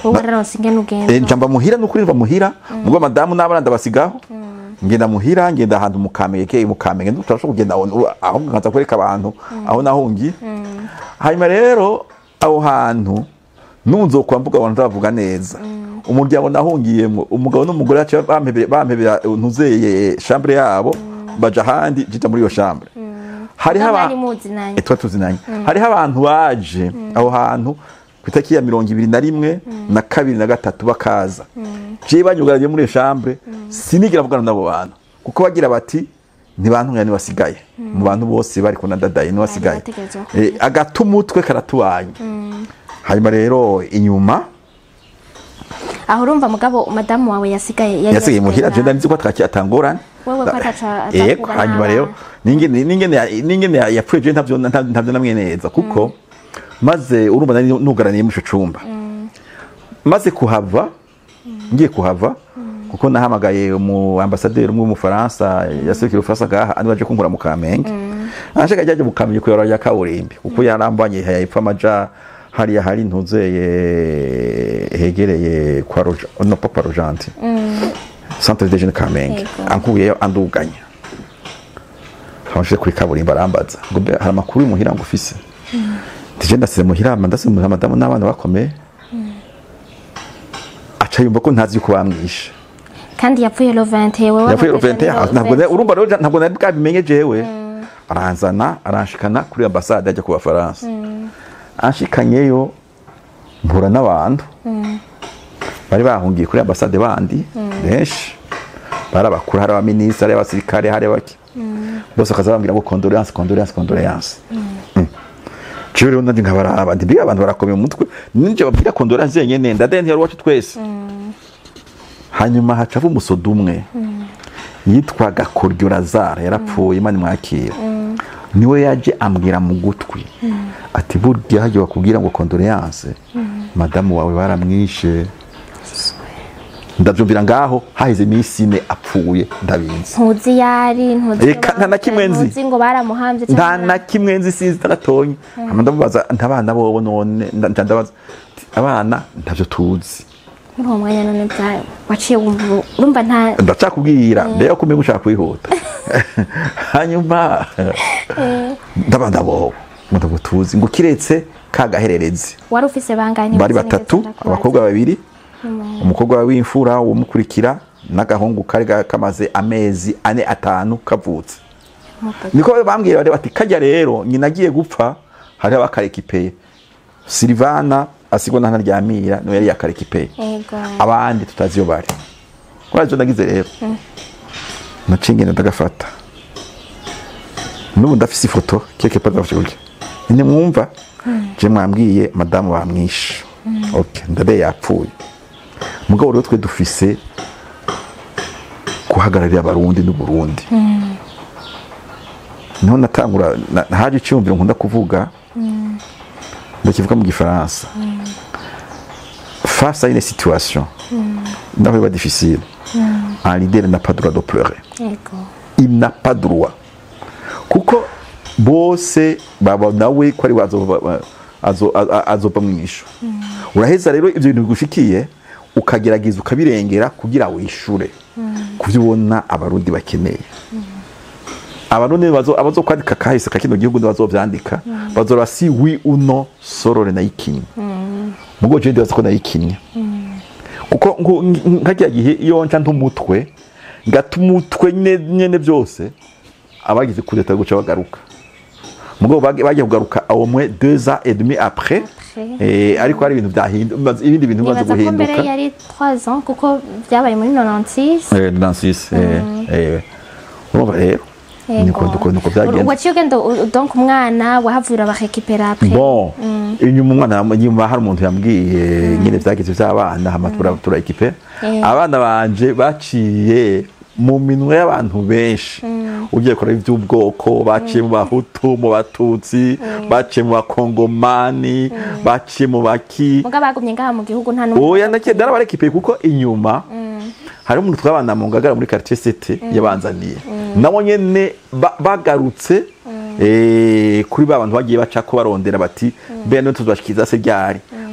wowe rararonse ingene ugenda njamba muhira nukuri mva muhira ubwo madamu n'abana ndabasigaho ngenda muhira ngenda ahantu mu Kamenge turashobora kugenda aho nkaza kwereka abantu aho nahungiye hanyuma rero aho hantu nunzo kwambuga abantu bavuga neza umuryango nahungiyemo umugabo n'umugore yacu bampebera ntuzeye chambre yabo baja handi jita muri iyo chambre hari tuzinanye hariho abantu baje aho hantu kwitaki ya 21 na 2 na 3 bakaza je banyugaranye muri chambre sinigira vugana nabo bantu kuko bagira bati ntibantu yani basigaye mu bantu bose bari ko nadadaye ni basigaye agatumutwe karatubanye hanyuma rero inyuma aho urumva mugabo madamu wawe yasigaye muhira je ndanizi ko twakiyatangorana wewe ko ataca hanyuma rero ningene yapfuye je ntavyo namwe neza kuko maze urumva nari nugaraniye mu cumba maze kuhava ngiye kuhava kuko nahamagaye mu ambassadeur umwe mu Faransa yasekira Faransa gaha ani baje kunkura mu Kamenge ashaka ajya mu Kamenge kuyora ya kaburimbi kuko yarambanye yapfa amaja hariya hari ntuzeye hegereye kwa Roja no Papa Rojanti centre de jeune Kamenge ankuyeyo anduganya hamashye kuri kaburimbi arambaza ngo hari amakuru y'umuhira ngo ufise tije ndasize muhira ndasize mu madamu n'abana bakomeye aca yumva ko ntazi ko bamwishe kandi yapfuye le 20 wewe yapfuye le 20 ntabwo urumva rero ntabwo nari bwabimenye jewe aranzana aranshikana kuri ambassade ajya ku Bafaransa anshikanyeyo mpura n'abantu bari bahungiye kuri ambassade bandi benshi barabakura hari abaministre hari abasirikare hari baki bose akazabambira ngo condoléance Chiro nandi ngabaraba ndi abantu barakomeye umutwe ninje babwira condoléance yenyene ndadenti yari wacu twese hanyuma hacavu umusodo umwe yitwa Gakoryo Lazare yarapfuye Imana mwakira niwe yaje ambwira mu gutwi ati burya haje bakubwira ngo condoléance madamu wawe baramwishe ndavyumvira ngaho haheze iminsi ine apfuye ndabizi ntuzi yari nta na kimwe nzi ngo baramuhamvye nta na kimwe nzi sinzi taratonye ndabaza ntabana bobo none ndabaza abana ntavyo tuzi muri uwo mwanya none bya waciye urumva nta ndacakubwira rero kumenya ushaka kwihuta hanyuma ndabanda bobo mudago tuzi ngo kiretse kagahererezi wari ufise bangahe bari batatu abakobwa babiri umukobwa w'imfura umukurikira n'agahungu kari kamaze amezi 4-5 kavutse niko bambwira bati kajya rero nyina agiye gupfa hari abakarekipeye Silvana asigwa ntaryamira no yari yakarekipeye abandi tutaziyo bari kwaje nagize rero nacingene ndagafata nubu ndafise ifoto keke pa ndafite ine mwumva je mwambwiye madamu bamwishe okay ndabe yapfuye mugabo rero twe dufise guhagararira abarundi n'u Burundi niho natangura haje cyumvira nkunda kuvuga ndakivuga mu gifaransa face à une situation n'aho iba difficile un leader n'a pas droit de pleurer il n'a pas droit kuko bose baba nawe ko ari azoba mwisho uraheza rero ibyo bintu bigushikiye ukagerageza ukabirengera kugira wishure kuvyibona abarundi bakeneye abarundi abazo kwandika kahise kakino gihugu bazovyandika bazora si oui ou non sorore na ikinyi mugo je ndibaza ko na ikinyi kuko nkajya gihe iyo nca ntumutwe ngatumutwe nyene byose abagize kudeta guca bagaruka mugo bagiye kugaruka au moins 2 ans et demi après ariko hari ibintu byahinduka ibindi bintu bazo guhinduka mbere yari 3 ans kuko byabaye muri 96 96 urumva rero niko byagenze waciye ugenda donc umwana wahavura bakekipera après bon inyuma umwana nyuma hari umuntu yambwiye nyine byagize by'abana hamatura ekipe abana banje baciye mu minwe y'abantu benshi ugiye kora iby'ubwoko baciye mu bahutu mu batutsi baciye mu bakongomani baciye mu baki muga bagumye ngaha mu gihugu nta oya nake darabarekipe kuko inyuma hari umuntu twabana mu ngagara muri quartier cité yabanzaniye nabo nyene bagarutse kuri babantu bagiye baca ko barondera bati bene tuzashikiza se ryari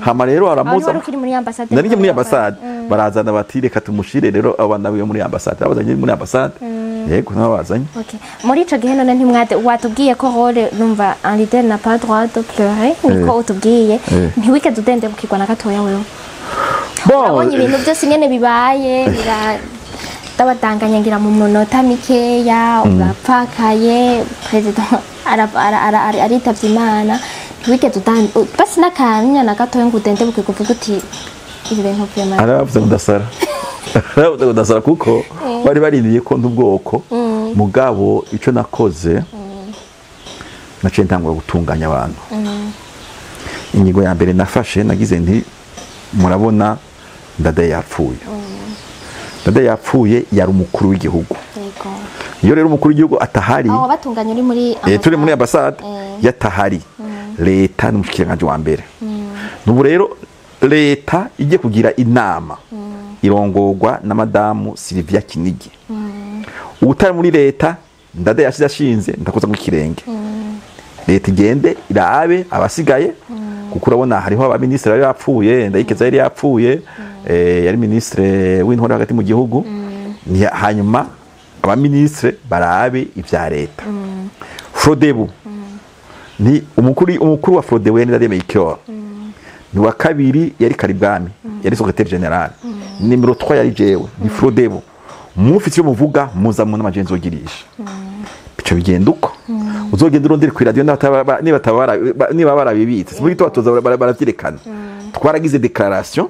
hama rero Wari aramuza ukiri muri ambassade. nari muri ambassade barazana bati reka tumushire rero abana biwe muri ambassade abazanye muri ambassade yego nabazanye. Okay. Muri ico gihe none ntimwate watubwiye ko role numva un leader n'a pas droit de pleurer niko utubwiye ntiwigeze udendebukirwa na gatoya wewe. Abonye ibintu byose nyene bibaye ndabadanganya ngira mu munota mikeya urapfakaye president aritavye Imana ntiwigeze basi n'akanya na gatoya ngo udendebukirwa uvuga uti ibi bintu vy'Imana aravuze kudasara aravuze kudasara kuko bari barindiye ko ndubwoko mugabo ico nakoze naciye ntangura gutunganya abantu. Inyigo ya mbere nafashe nagize nti murabona Ndadaye yapfuye. Ndadaye yapfuye yari umukuru w'igihugu. Yego. Iyo rero umukuru w'igihugu atahari aho batunganya uri muri turi muri ambassade yatahari leta n'umushikiranganje wa mbere. Nubu rero leta ije kugira inama irongorwa na madamu Sylvia Kinigi. Ubutari muri leta Ndadaye yashize ashinze ndakoza mu kirenge. Leta igende irabe abasigaye kuko urabona hariho aba ministre bari yapfuye Ndayikeza yari yapfuye yari ministre w'intore hagati mu gihugu hanyuma aba ministre barabe ivya leta. Frodebu ni umukuru wa Frodebu yari Ndadaye Melchior. Ni wa kabiri yari Karibwami yari secrétaire général. Nimero 3 yari jewe ni Frodebu. Mufite yo muvuga muza mu n'amajenzo girisha. Bico bigenda uko uzogenda urondera ku radio niba barabibitse sibugi twatoza baravyerekana. Twaragize declaration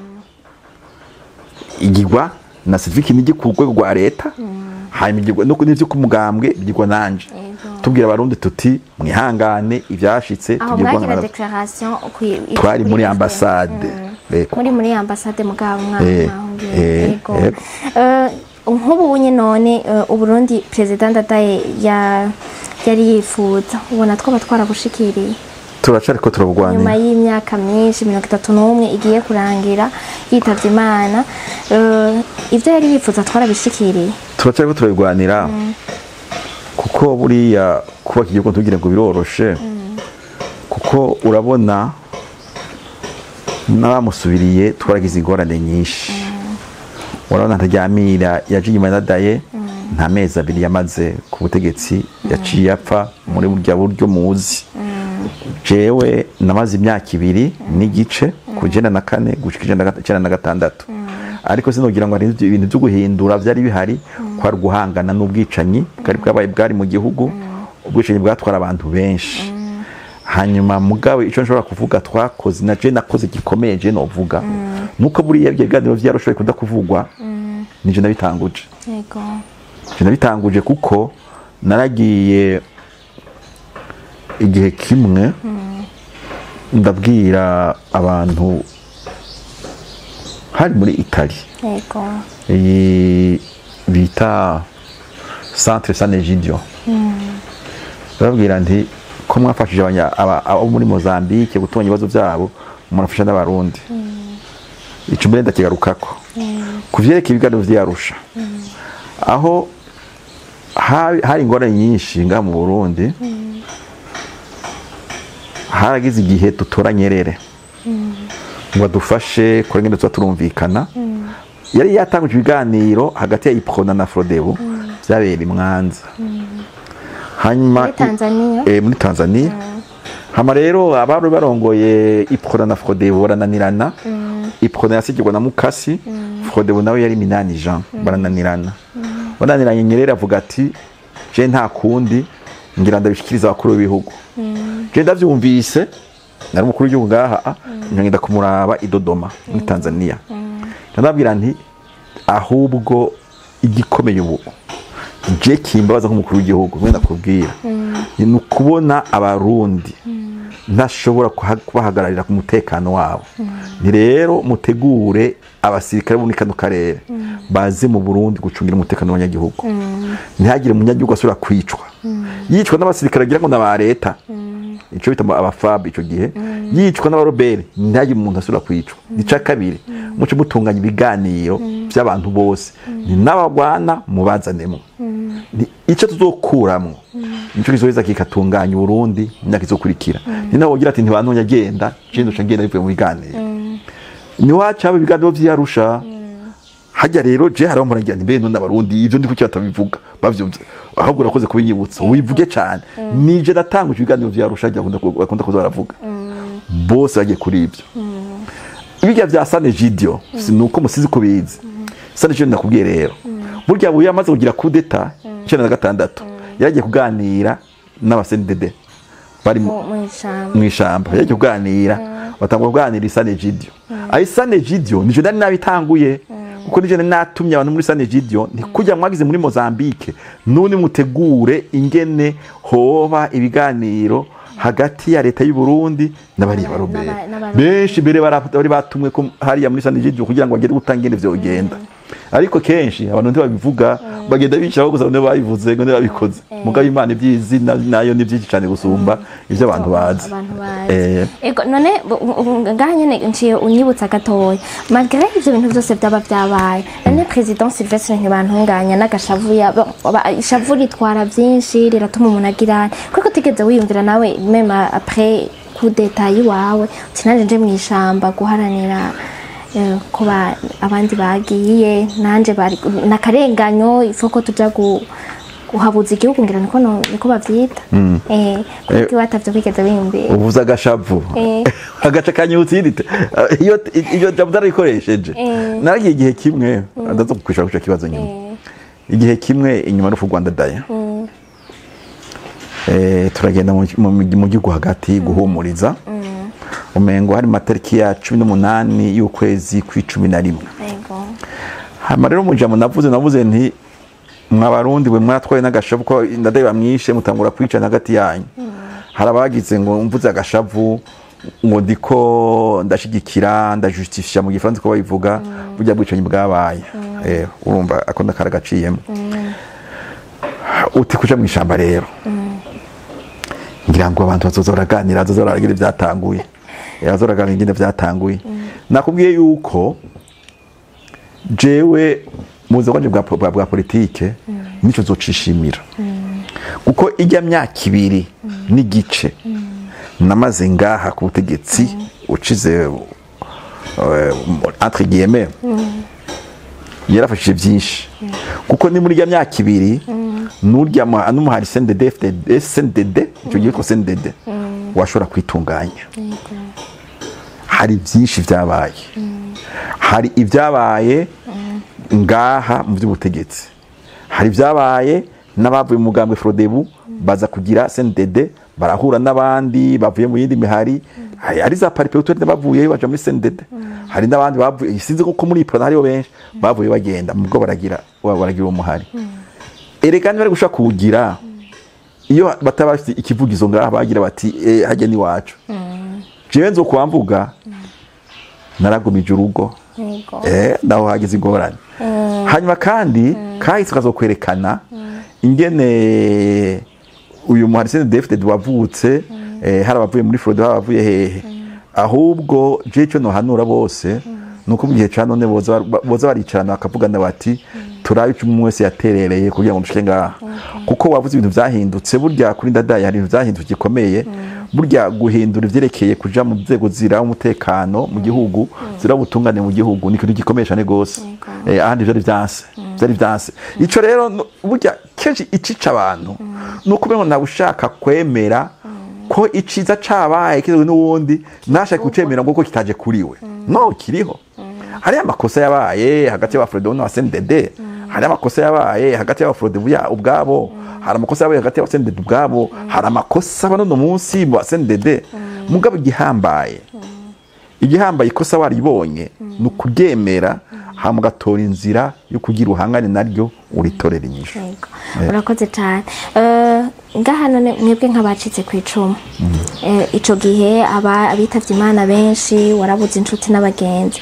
igirwa na Sylvie Kinigi ku rwego rwa leta hanyuma igirwa no n'ivyo kumugambwe bigirwa nanje tubwira abarundi tuti mwihangane ivyashitse tugirwa na declaration twari muri ambassade muri ambassade mugabo yego nk'ubu none uburundi president Ndadaye yari yifuza ubona twaba twarabushikiriye turacari ko turabugwanira nyuma y'imyaka myinshi 31 igiye kurangira yitavye Imana ivyo yari yifuza twarabishikiriye turacari ko turabigwanira kuko buriya kuba igihugu tugira ngo biroroshe kuko urabona n'abamusubiriye twaragize ingorane nyinshi urabona ntaryamira yaje inyuma Ndadaye nta mezi abiri yamaze ku butegetsi yaciye apfa muri buryo muzi. Jewe namaze imyaka 2 n'igice ku 94 gushika 96 ariko sinogira ngo ari ibintu byo guhindura byari bihari kwari guhangana n'ubwicanyi bwari mu gihugu ubwicanyi bwatwara abantu benshi. Hanyuma mugabe ico nshobora kuvuga twakoze na je nakoze gikomeye je novuga nuko buriya byeganiro byaroshoye kudakuvugwa nije nabitanguje. Yego. Je nabitanguje kuko naragiye igihe kimwe ndabwira abantu hari muri Italy. Yego. Bita Centre San Egidio. Ndabwira nti ko mwafashije abo muri Mozambique gutonya ibibazo byabo murafasha n'abarundi. Ico mbere ndakigarukako. Kuvyereka ibiganiro vyarusha. Aho hari ingorane nyinshi nga mu Burundi. Haragize igihe tutora Nyerere ngo dufashe kurengera turumvikana yari yatanguje ibiganiro hagati ya Iprona na Frodebu byabera imwanza hanyuma muri Tanzania hama rero abari barongoye Iprona na Frodebu barananirana Iprona yasigirwa na Mukasi Frodebu nawe yari Minani Jean barananiranye Nyerere avuga ati je nta kundi ngira ndabishikiriza abakuru b'ibihugu je ndavyumvise nari umukuru w'igihugu ngaha ngenda kumuraba i Dodoma muri Tanzania ndababwira nti ahubwo igikomeye ubu je kimbabaza nk'umukuru w'igihugu mwenda kubwira ni ukubona abarundi ntashobora kubahagararira ku mutekano wabo ni rero mutegure abasirikare bo muri kano karere baze mu Burundi gucungira umutekano w'abanyagihugu ntihagire umunyagihugu asubira kwicwa yicwa n'abasirikare agira ngo n'aba leta ico bitamo abafab ico gihe yicwa n'abarobere ntihagire umuntu asubira kwicwa nica kabiri muco mutunganya ibiganiro by'abantu bose ni n'abagwana mubazanemo ico tuzokuramwo nico kizoheza kikatunganya Burundi imyaka izokurikira ni naho ugira ati ntibantonya agenda je ndoca ngenda bivuye mu biganiro ni waca ibiganiro vy'Arusha hajya rero je haraho muragira mbe none abarundi ivyo ndi kuki batabivuga bavyumva ahubwo urakoze kubinyibutsa wivuge cyane nije natanguje ibiganiro vy'Arusha bakunda kuza baravuga bose bagiye kuri ivyo ibijya vya Sanegidio sinuko musizi kubizi Sanegidio ndakubwiye rero burya buye amaze kugira kudeta 96 yagiye kuganira n'abasendede bari mu ishamba yagiye kuganira batangwa kuganira Sanegidio ayi Sanegidio nije nari nabitanguye kuko nije natumye abantu muri Sanegidio ntikujya mwagize muri Mozambique none mutegure ingene hoba ibiganiro hagati ya leta y'u Burundi n'abari barobere benshi bere bari batumwe ko hariya muri Sanegidio kugira ngo bagere gutangene vyo ugenda ariko kenshi abantu ntibabivuga bagenda bicaho gusa ne bayivuze ngo ne babikoze mugabe Imana ibyizi nayo ni byinshi cyane gusumba ivyo abantu bazi ego none nganye ne nciye unyibutsa gatoya malgré ivyo bintu byose byaba byabaye none president Sylvestre ntibantunganya n'agashavuya ishavu ritwara byinshi riratuma umuntu agira kuko tigeze wiyumvira nawe même après coup d'état yiwawe tinanje nje mu ishamba guharanira kuba abandi bagiye nanje bari nakarenganyo ifoko tuja guhabuza igihugu ngira niko bavyita kuko watavye kwigeze bimbe uvuza agashavu agaca kanyutse irite iyo jambo rikoresheje naragiye igihe kimwe ndazo kukwishura kuca kibazo nyuma igihe kimwe inyuma no Rwanda daya turagenda mu gihugu hagati guhumuriza umengo hari matariki ya 18 y'ukwezi kwa11 hama rero mujamo navuze nti mwabarundi bwe mwatwaye n'agashavu ko ndadaye bamwishe mutangura kwica hagati yanyu harabagize ngo mvuze agashavu ngo ndiko ndashigikira ndajustifisha mu gifaransa ko bayivuga burya bwicanyi bwabaye urumva akunda karagaciyemo uti kuja mu ishamba rero ngira ngo abantu bazozoraganira bazozoragira ibyatanguye yazoragana ingene vyatanguye nakubwiye yuko jewe muze kwanje bwa politike nico zocishimira kuko ijya myaka ibiri n'igice namaze ngaha ku butegetsi ucize entre guillemets yarafashije byinshi kuko ni muri ijya myaka ibiri nurya n'umuhari SNDD ico gihe ko SNDD washobora kwitunganya hari byinshi byabaye hari ibyabaye ngaha mu by'ubutegetsi hari byabaye n'abavuye mu mugambwe Frodebu baza kugira SNDD barahura n'abandi bavuye mu yindi mihari hari za paripeutoire bavuye baje muri SNDD hari n'abandi bavuye sinzi ko muri pro hariyo benshi bavuye bagenda mubwo baragira umuhari erekani bari gushaka kugira iyo batabafite ikivugizo ngaha bagira bati hajye ni wacu jewe nzo kwamvuga naragumije urugo naho hagize ingorane hanyuma kandi kahise kazokwerekana ingene uyu muharisene David wavutse hari abavuye muri Florida abavuye hehe ahubwo je cyo no hanura bose nuko mu gihe ca none boza baricarana bakavugana bati turabe icyo wese yaterereye kugira ngo dushike ngaha kuko wavuze ibintu byahindutse burya kuri ndadaye hari ibintu byahindutse gikomeye burya guhindura ivyerekeye kuja mu nzego zira umutekano mu gihugu zira butungane mu gihugu ni kintu gikomeye cyane gose ahandi byari byanse ico rero burya kenshi icica abantu nuko beno nabushaka kwemera ko iciza cabaye kizwe n'uwundi nashaka kucemera ngo ko kitaje kuriwe no kiriho hari amakosa yabaye hagati ya Frodebu na SNDD hari amakosa yabaye hagati ya Frodebu ubwabo hari amakosa yabaye hagati ya SNDD ubwabo hari amakosa bano munsi mu SNDD mugabo igihambaye ikosa waribonye nukugemera hamugatora inzira yo kugira uhangane naryo uritorera inyisho urakoze cyane ngaha none mwebwe nk'abacitse ku icumu ico gihe abitavye Imana benshi warabuze inshuti n'abagenzi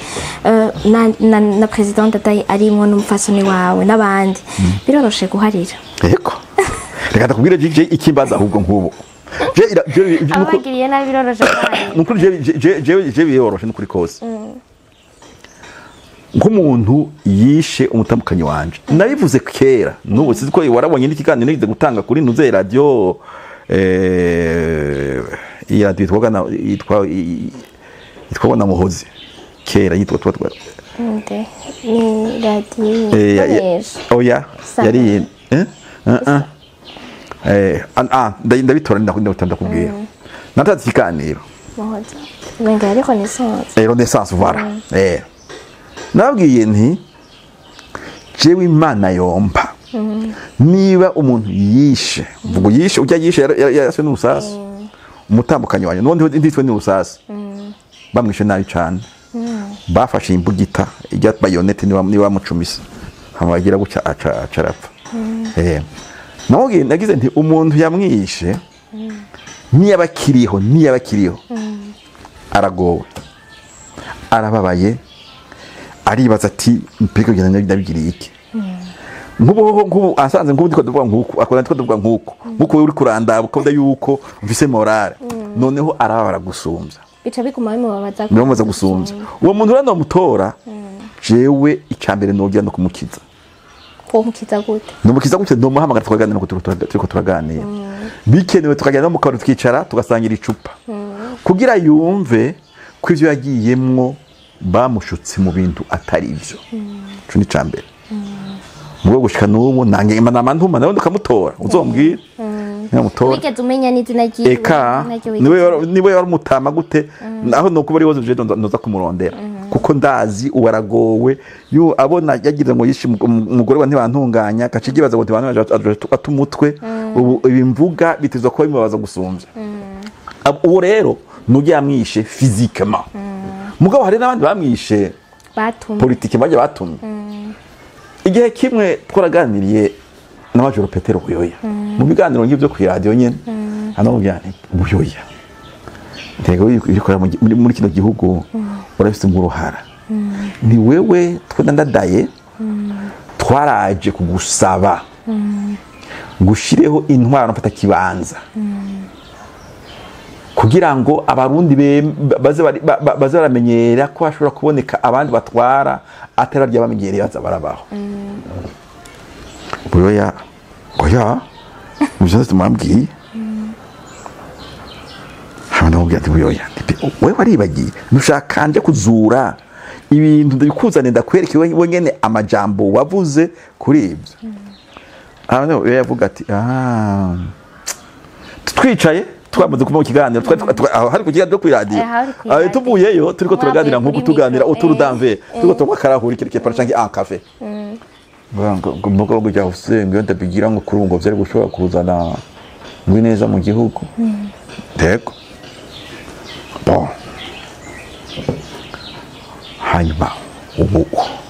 na president Ndadaye arimwo n'umufasoni wawe n'abandi biroroshe guharira yego reka ndakubwire je ikimbaza ahubwo nk'ubu abagiriye nabi biroroshe guharira nukuri je biroroshe nukuri kose nk'umuntu yishe umutambukanyi wanje nabivuze kera n'ubu sizi ko warabonye n'ikiganiro nigize gutanga kuri nuze radio iyi radio yitwa na Muhozi kera yitwa ni radio oya yari ndabitora ndakubwira natatse ikiganiro Muhozi menga yari Renaissance voilà nabwiye nti jewe Imana yompa niba umuntu yishe mvugo yishe ujya yishe yaraswe n'urusasi umutambukanyi wanyu none nditwe n'urusasi bamwishe nabi cyane bafashe imbugita ijya bayonete niba mucumisa hamagira gucya acarapfa nagize nti umuntu yamwishe niyabakiriho aragowe arababaye aribaza ati mpeka kugenda ndabigiriye iki ngubu asanze ngubu ndiko ndavuga nkuko akora ndiko ndavuga nkuko uri kurandaba ko yuko mvise morale noneho arabara gusumbya bica biguma bimubabaza bimubaza gusumbya uwo muntu rano mutora jewe icyambere nogira no kumukiza ko mukiza gute numukiza gute ndomuhamagara twaganira no turiko turaganira bikenewe tukagenda no mu kabari tukicara tugasangira icupa kugira yumve ko ivyo yagiyemwo bamushutse mu bintu atari ivyo cyo ni cambere mugo gushika n'ubu nange ntuma nawe ukamutora uzombwira nyamutora wigeze umenya n'izina ryiwe eka niwe yari umutama gute aho no kuba ari wozo je ndoza kumurondera kuko ndazi uwaragowe yo abona yagize ngo yishi umugore wa ntibantunganya kacigibaza ngo ntibanaje atumutwe ubu ibimvuga bitizwa ko bimubaza gusumbya uwo rero nugiye amwishe physiquement mugabo hari n'abandi bamwishe batumye politike baje batumye igihe kimwe twaraganiriye na Majoro Petero Buyoya mu biganiro ngibyo ku radio nyene anamubwira Buyoya ndego irikora muri kino gihugu urafite umuruhara ni wewe twandadaye twaraje kugusaba gushireho intwaro mfata kibanza kugira ngo abarundi baze baramenyera ko hashobora kuboneka abandi batwara atari rya bamenyereye baza barabaho Buyoya oya mujye tumambwiye hano ubwo ati Buyoya wewe waribagiye nushaka nje kuzura ibintu ndabikuzane ndakwereke wewe nyene amajambo wavuze kuri ibyo hano yavuga ati twicaye twamaze kuva mu kiganiro hari kukiganiro kuri radio tuvuyeyo turiko turaganira nkuko tuganira uturudanve turiko tokwa karahuri kirike para canke un café ngo mugoro gujya usenga ndabigira ngo kurungo byari gushobora kuzana ngwineza mu gihugu deko bon hanyuma ubu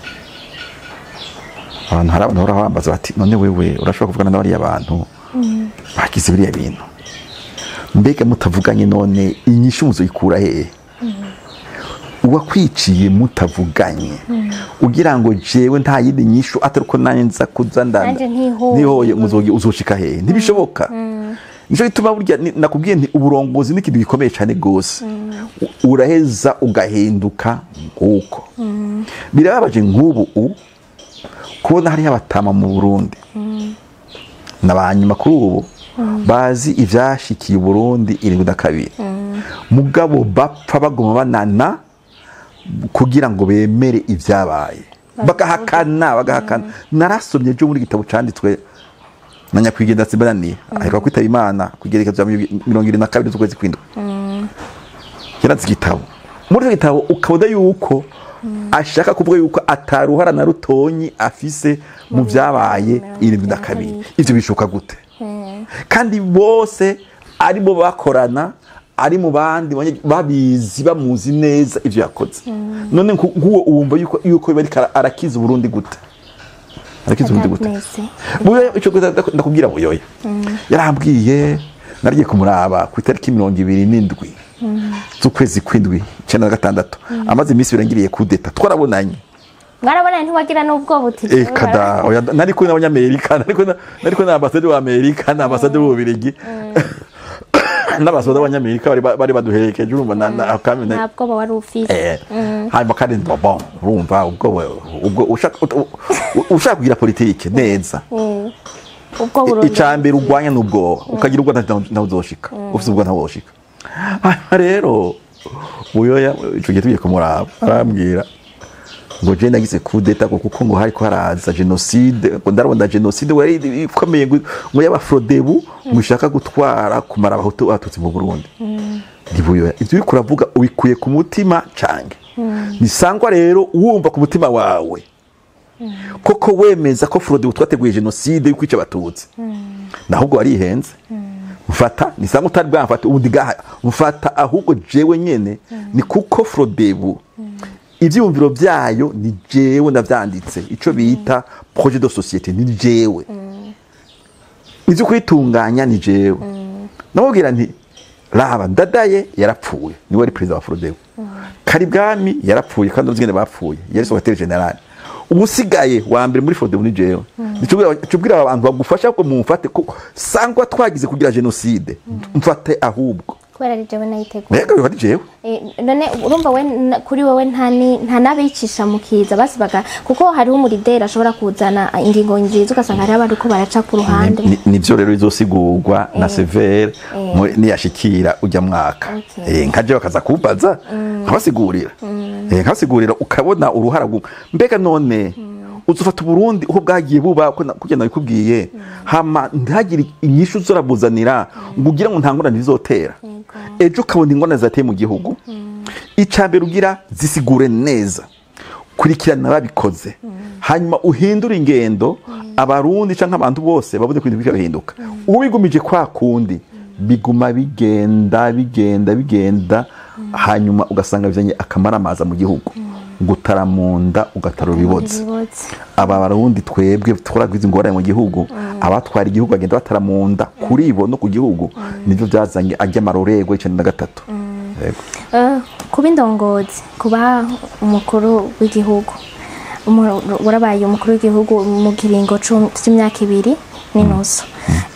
abantu hari abantu barahambaza bati none wewe urashobora kuvugana n'abari abantu bakize biriya bintu mbega mutavuganye none inyishu muzoyikura hehe uwakwiciye mutavuganye ugira ngo jewe nta yindi nyishu ataruko nanye nza kuza ndanda nihoye muzogi uzoshika hehe ntibishoboka nico gituma burya nakubwiye nti uburongozi n'ikintu gikomeye cyane gose uraheza ugahinduka nguko birababaje nk'ubu kubona hari abatama mu Burundi nabanyuma kuri ubu bazi ivyashikiye Burundi 72 mugabo bapfa bagoma banana kugira ngo bemere ivyabaye bagahakana narasomye byo muri gitabo canditswe na Nyakwigendera Sibarani ahera kwitaba Imana kugereka bya 22 z'ukwezi kwindwi kiratse gitabo muri gitabo ukabona yuko ashaka kuvuga yuko ataruhara na rutonyi afise mu vyabaye 72 ivyo bishoka gute kandi bose ari bo bakorana ari mu bandi babizi bamuzi neza ivyo yakoze none nguwo uwumva yuko bari arakiza Burundi gute arakiza Burundi gute buye ico ndakubwira Buyoya yarambwiye nariye kumuraba ku itariki 27 z'ukwezi kwindwi 96 amaze imisi birangiriye kudeta twarabonanye mwarabona ntiwagira n'ubwo buti kada oya nari ko n'Amerika nari ko n'ambassadeur wa Amerika n'ambassadeur w'Ubirigi n'abasoda b'abanyamerika bari baduherekeje urumva ntabwo wari ufise hanyuma kandi bon urumva ubwo ushaka kugira politike neza icambere urwanya n'ubwo ukagira ubwo ntawe uzoshika ufise ubwo ntawe woshika rero uyoya ico gihe tugiye kumuraba arambwira ngo je nagize kudeta kuko ngo hariko haraza genocide ngo ndarabona genocide wari ikomeye ngo y'abafrodebu ngo ishaka gutwara kumara abahutu batutsi mu Burundi ndibuyo ivyo uri kuravuga ubikuye ku mutima cange nisangwa rero wumva ku mutima wawe koko wemeza ko frodebu twateguye genocide yo kwica abatutsi nahubwo warihenze mfata nisanga utari bwamfata ubundi gaha mfata ahubwo jewe nyene ni kuko frodebu ivyumviro byayo ni jewe ndavyanditse ico bita projet de société ni jewe ivyo kwitunganya ni jewe namubwira nti raba ndadaye yarapfuye ni wari president wa Frodebu Karibwami yarapfuye kandi uzigene bapfuye yari secrétaire général umusigaye wa mbere muri Frodebu ni jewe nicubwira abantu bagufasha ko mumfate ko sangwa twagize kugira genocide mfate ahubwo kubera ari jewe nayiteguye mbega bihari jewe none urumva we kuri wowe nta nabicisha mukiza basibaga kuko hariho umurideri ashobora kuzana ingingo nziza ugasanga hari abantu ko baraca ku ruhande nivyo rero izosigurwa na severe niyashikira ujya mwaka nkaje bakaza kubaza nkabasigurira ukabona uruhara mbega none uzufata Burundi uko bwagiye buba kugenda bikubwiye hama ntagire inyishu zorabuzanira ngo ugira ngo ntangorane bizotera ejo ukabona ingona zateye mu gihugu icambere ugira zisigure neza kurikirana babikoze hanyuma uhindura ingendo abarundi canke abantu bose babone kwintu bikahinduka ubigumije kwa kundi biguma bigenda hanyuma ugasanga bizanye akamara amaza mu gihugu gutaramunda ugataro biboze aba barundi twebwe twaragwize ingorane mu gihugu abatwara igihugu bagenda bataramunda kuri bo no ku gihugu nivyo byazanye ajya marorego 93 yego kuba indongozi kuba umukuru w'igihugu warabaye umukuru w'igihugu mu kiringo cy'imyaka 2 n'inusu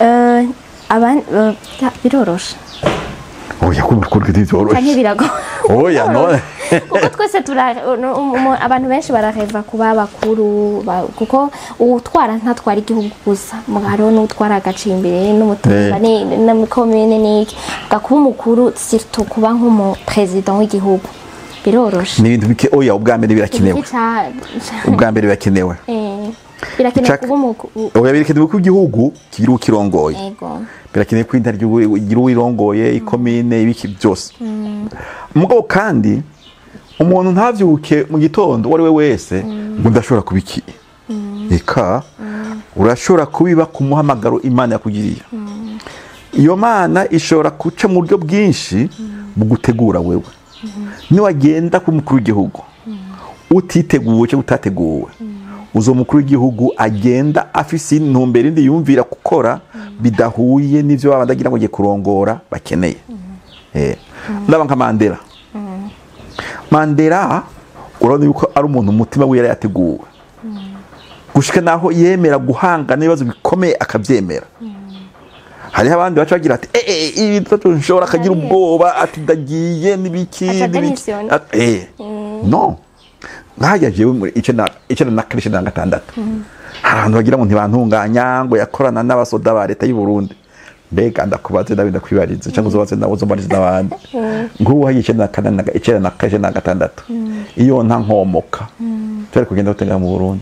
biroroshe oya kumukuru kidizoroshe kandi birago oya none kuko twese abantu benshi baraheva kuba bakuru kuko utwara ntatwara igihugu gusa hariho n'utwara agacimbere n'umutumba n'imikomine n'iki gakuba umukuru sirto kuba nk'umu president w'igihugu biroroshe ni ibintu bike oya ubwa mbere birakenewe birakenewe kuba umukuru oya birakenewe ko igihugu kigira ukirongoye yego birakenewe ko intaryo igira uwirongoye ikomine ibiki byose mugabo kandi umuntu ntavyuke mu gitondo wari we wese ngo ndashobora kubiki eka urashobora kubiba ku muhamagaro Imana yakugiriye iyo Mana ishobora kuca mu buryo bwinshi bugutegura wewe ni wagenda ku mukuru w'igihugu utiteguwe cyo utateguwe uzo mukuru w'igihugu agenda afise intumbero indi yumvira gukora bidahuye n'ivyo babandagira ngo giye kurongora bakeneye ndaba nka Mandela urabona yuko ari umuntu umutima we yari yateguwe gushika naho yemera guhangana n'ibibazo bikomeye akavyemera hariho abandi baca bagira ati ibi nshobora akagira ubwoba ati ndagiye n'ibiki no nkajya jewe muri icenda na kane na gatandatu hari abantu bagira ngo ntibantunganya ngo yakorana n'abasoda ba leta y'u Burundi mbega ndakubaze ndabinda kwibariza cyangwa uzobaze nawo zombariza n'abandi ngo wahiye icenda na kane na gatandatu iyo nta nkomoka turi kugenda gutega mu Burundi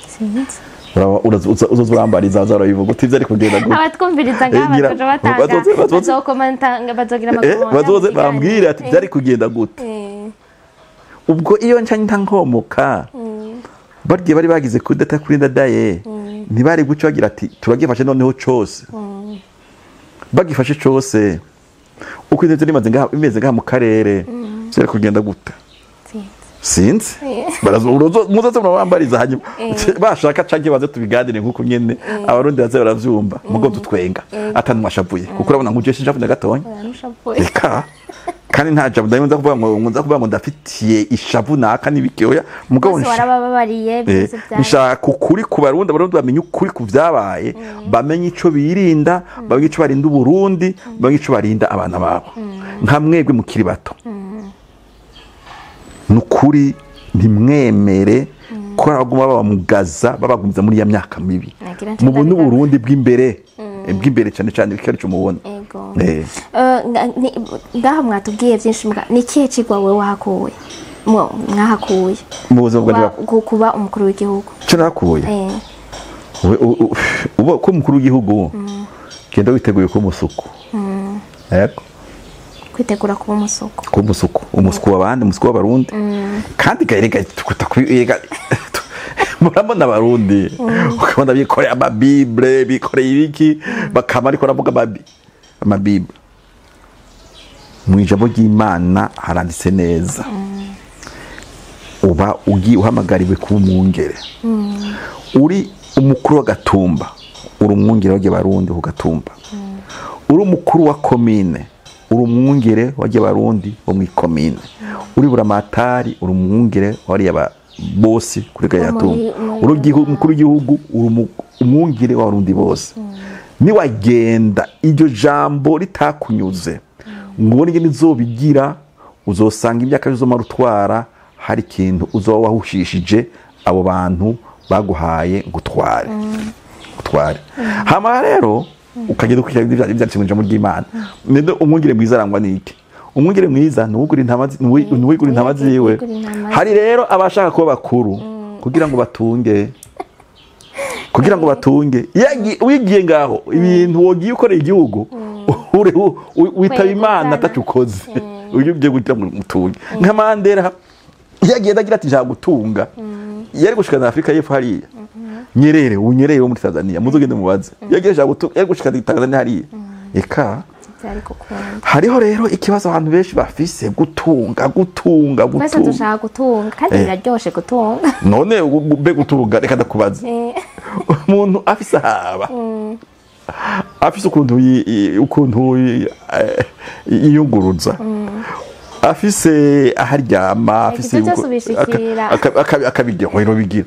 urambariza uzarabivuga uti vyari kugenda gute abatwumviriza ngaba bazokomanta bazogira amakuru bambwira ati vyari kugenda gute ubwo iyo nca ntankomoka barye bari bagize kudata kuri ndadaye ntibari guca bagira ati turagifashe noneho cose bagifashe cose uko inteze imeze ngaha mu karere vyari kugenda gute sinzi muzoze murabambariza hanyuma bashaka canke baze tubiganire nkuko nyene abarundi baze baravyumva mugo dutwenga atanu mashavuye kuko urabona nkuje shinjavuye gatonya reka kandi nta jambo ndabona kuvuga ngo nza kuvuga ngo ndafitiye ishavu naka nibikeoya mugabo bose warababariye byose byaje nshaka ukuri ku barundi bamenye ukuri ku byabaye bamenye ico birinda bamenye ico barinda Burundi bamenye ico barinda abana babo nka mwebwe mukiri bato nukuri ntimwemere ko abaguma babamugaza babagumiza muri ya myaka mibi mubone Burundi bw'imbere cyane cyane bikari cyo mubona ngaha mwatubwiye byinshi ni kihe kigwa wewe wahakuye mwahakuye mu buzima bwa kuba umukuru w'igihugu cyo nakuye uba ko umukuru w'igihugu genda witeguye ko musuku yego kwitegura kuba umusuku umusuku w'abandi umusuku w'abarundi kandi gaherega tukutakwiga murabona abarundi ukabona bikoreye amabible bikoreye ibiki bakaba ariko ravuga amabible mu ijambo ry'Imana haranditse neza uba uhamagariwe kuba umwungere uri umukuru w'agatumba uri umwungere w'abarundi ku gatumba uri umukuru wa komine uri umwungere w'abarundi bo mu komine uri buramatari uri umwungere wari aba bose kuri gayatumba uri umukuru w'igihugu uri umwungere w'abarundi bose niwagenda iryo jambo ritakunyuze ngubone ingene izobigira uzosanga imyaka bizomara utwara hari ikintu uzoba wahushishije abo bantu baguhaye gutware hama rero ukagenda ukikira ibyanditse mu ijambo ry'Imana nende umwungere mwiza arangwa niki umwungere mwiza nuwugura intama ziwe hari rero abashaka kuba bakuru kugira ngo batunge wigiye ngaho ibintu wogiye ukoreye igihugu witaba Imana atacukoze ugiye gutira mutunge nka Mandela yagenda agira ati nshaka gutunga yari gushikana Afrika y'Epfo hariya Nyerere wo muri Tanzania muzogende mubaze yari gushikana Tanzania hariya eka hariho rero ikibazo abantu benshi bafise gutunga twese dushaka gutunga kandi biraryoshe gutunga none be gutunga reka ndakubaza umuntu afise ahaba afise ukuntu yiyunguruza afise aharyama afise akabigira ngo bigira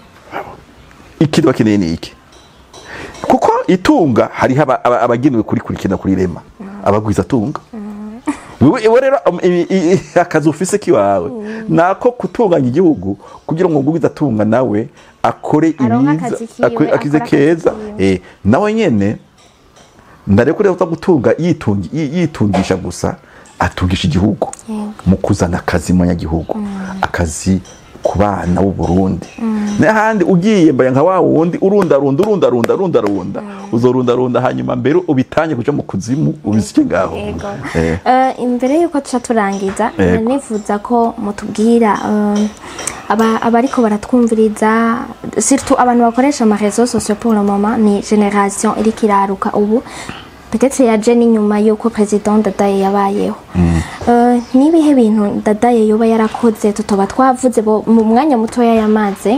ikintu bakeneye ni iki kuko itunga hari abagenewe kurikina kuri rema abagwiza tunga wewe rero akazi ufise kiwawe nako kutunganya igihugu kugira ngo ngugwiza tunga nawe akore ibiza akize keza nawe nyene ndarekure uza gutunga yitungisha gusa atungisha igihugu mu kuzana akazi mu nyagihugu akazi ku bana b'u Burundi n'ahandi ugiye mbaye nka wa wundi urunda uzorunda hanyuma mbere ubitanye kuja mu kuzimu ubisike ngaho imbere yuko tuca turangiza nifuza ko mutubwira abariko baratwumviriza surtout abantu bakoresha ama réseaux sociaux pour le moment ni génération iri kiraruka ubu peut-être yaje n'inyuma yuko president Dadaye yabayeho nibihe bintu Dadaye yoba yarakoze tutoba twavuze mu mwanya muto yamaze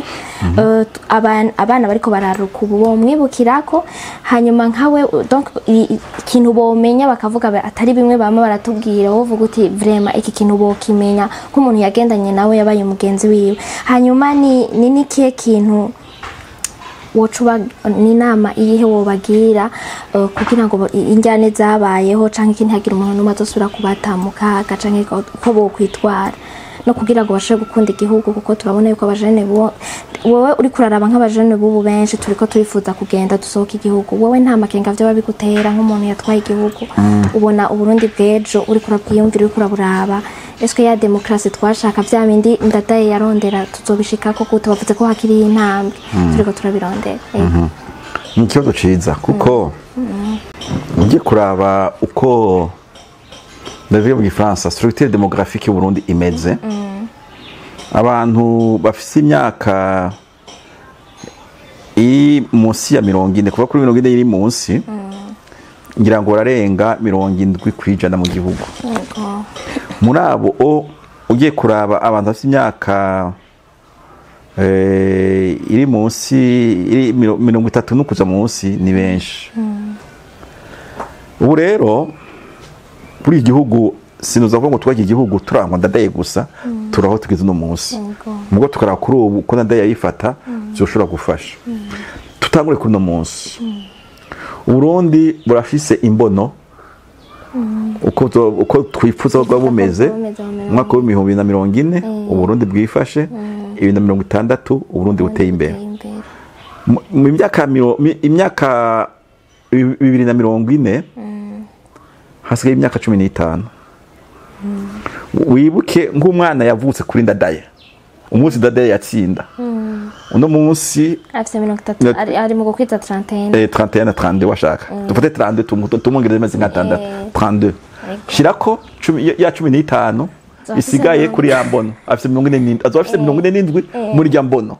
abana bariko bararuka ubu bo mwibukirako hanyuma nkawe donc ikintu bomenya bakavuga atari bimwe bama baratubwira wovuga uti vraiment iki kintu bo kimenya nk'umuntu yagendanye nawe yabaye umugenzi wiwe hanyuma ni kihe kintu wocuba n'inama iyihe wobagira kugira ngo injyane zabayeho canke ikintu hagira umuntu numwe azosubira kubatamuka canke ko bo kwitwara no kugira ngo bashe gukunda igihugu kuko turabona yuko abajene wowe uri kuraraba nk'abajene bubu benshi turiko turifuza kugenda dusohoka igihugu wowe nta makenga vyo babigutera nk'umuntu yatwaye igihugu ubona Uburundi bwejo uri kurabwiyumvira uri kuraburaba eske ya demokrasi twashaka vya bindi Ndadaye yarondera tuzobishikako kuko bavuze ko hakiri intambwe turiko turabirondera ni ikibazo ciza kuko ugiye kuraba uko ndavuga mu Gifaransa structure démographique y'u Burundi imeze abantu bafise imyaka munsi ya 40 kuva kuri 40 iri munsi ngira ngo bararenga 70 kwijana mu gihugu muri abo ugiye kuraba abantu bafite imyaka iri munsi iri 30 no kuza munsi ni benshi ubu rero buri gihugu sinuza kuvuga ngo twaki igihugu turangwa ndadaye gusa turaho tugeze no munsi mugo tukara kuri ubu ko ndadaye yifata byoshobora gufasha tutangure kuri no munsi Burundi burafise imbono uko twifuza ko bumeze mwaka wa 2040 Uburundi bwifashe 2060 Uburundi buteye imbere mu imyaka 2040 hasigaye imyaka 15 wibuke nk'umwana yavutse kuri ndadaye umunsi ndadaye yatsinda uno munsi afite 30 ari mu gukwita 31 31 na 32 washaka dufate 32 tumwongereze maze nka 32 shirako ya 15 isigaye kuri ya mbono afite 40 azofite 47 muri ya mbono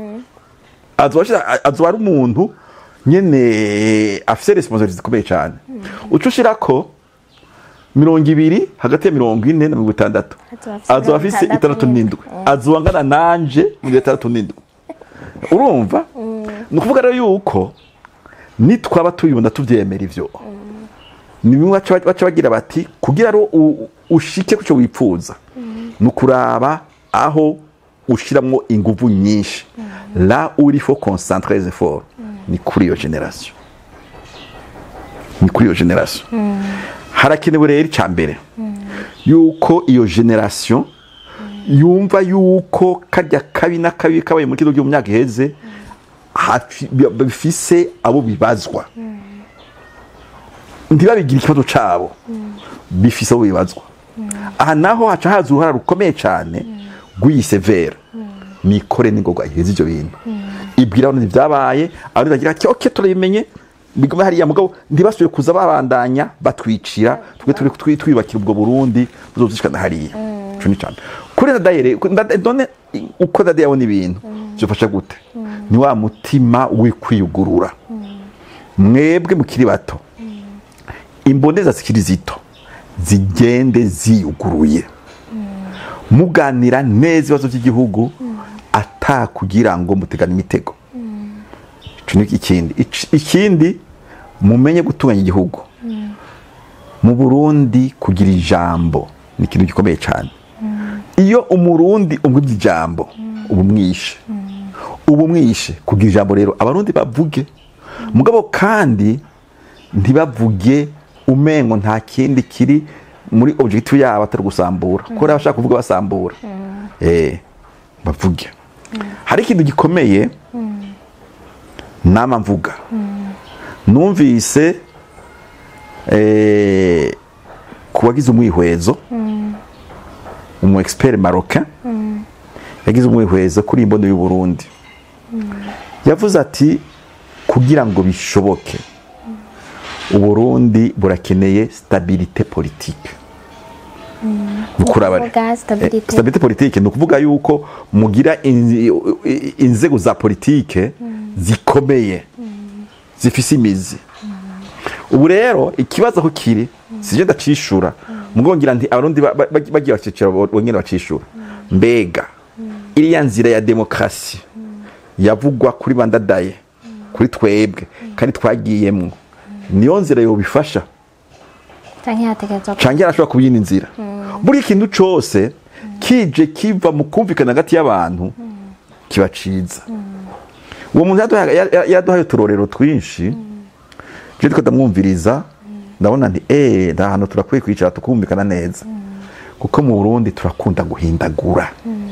azwari umuntu nyene afite responsibility zikomeye cyane ucushirako 20 hagati ya 40 na 60 azofise 67 azwangana nanje mu 67 urumva nukuvuga rero yuko nitwaba tuyibona tuvyemera ivyo ni bimwe baca bagira bati kugira ro ushike kuco wipfuza nukuraba aho ushiramwo inguvu nyinshi là où il faut concentrer les efforts ni kuri yo generation harakenewe rero icambere yuko iyo generation yumva yuko kajya kabi na kabi kabaye muri kido myaka iheze bifise abo bibazwa ndibabigira ikibazo cabo bifise abo bibazwa aha naho haca haza uruhara rukomeye cyane rw'iyisevera nikore n'ingoga iheze ivyo bintu ibwira abantu byabaye abantu bagira ati okay turabimenye bigome hariya mugabo ndibasuye kuza babandanya batwicira twe twibakira ubwo Burundi buzoshikana hariya cuni cyane kuri ndadaye none uko ndadaye abona ibintu byofasha gute ni wa mutima wikwiyugurura mwebwe mukiri bato imboneza zikiri zito zigende ziyuguruye muganira neza ibibazo by'igihugu atakugira ngo mutegane imitego ikindi mumenye gutunganya igihugu mu Burundi kugira ijambo ni ikintu gikomeye cyane iyo umurundi umwibye ijambo ubu mwishe kugira ijambo rero abarundi bavuge mugabo kandi ntibavuge umengo nta kindi kiri muri objective yabo atari gusambura ko bashaka kuvuga basambura bavuge hari ikintu gikomeye nama mvuga numvise kubagize umwihwezo umu expert marocain yagize umwihwezo kuri imbono y'u Burundi yavuze ati kugira ngo bishoboke Uburundi burakeneye stabilité politique stabilité politique no kuvuga yuko mugira inzego za politique zikomeye zifise imizi ubu rero ikibazo ko kiri sije ndacishura mugongira nti abarundi bagiye bacicira bongene bacishura mbega iriya nzira ya demokrasi yavugwa kuri bandadaye kuri twebwe kandi twagiyemwo niyo nzira yo bifasha canke arashobora kubiyina inzira buri kintu cose kije kiva mu kumvikana hagati y'abantu kibaciza uwo muntu yaduhaye uturorero twinshi je twamwumviriza ndabona nti nda hano turakwiye kwicara tukumvikana neza kuko mu Burundi turakunda guhindagura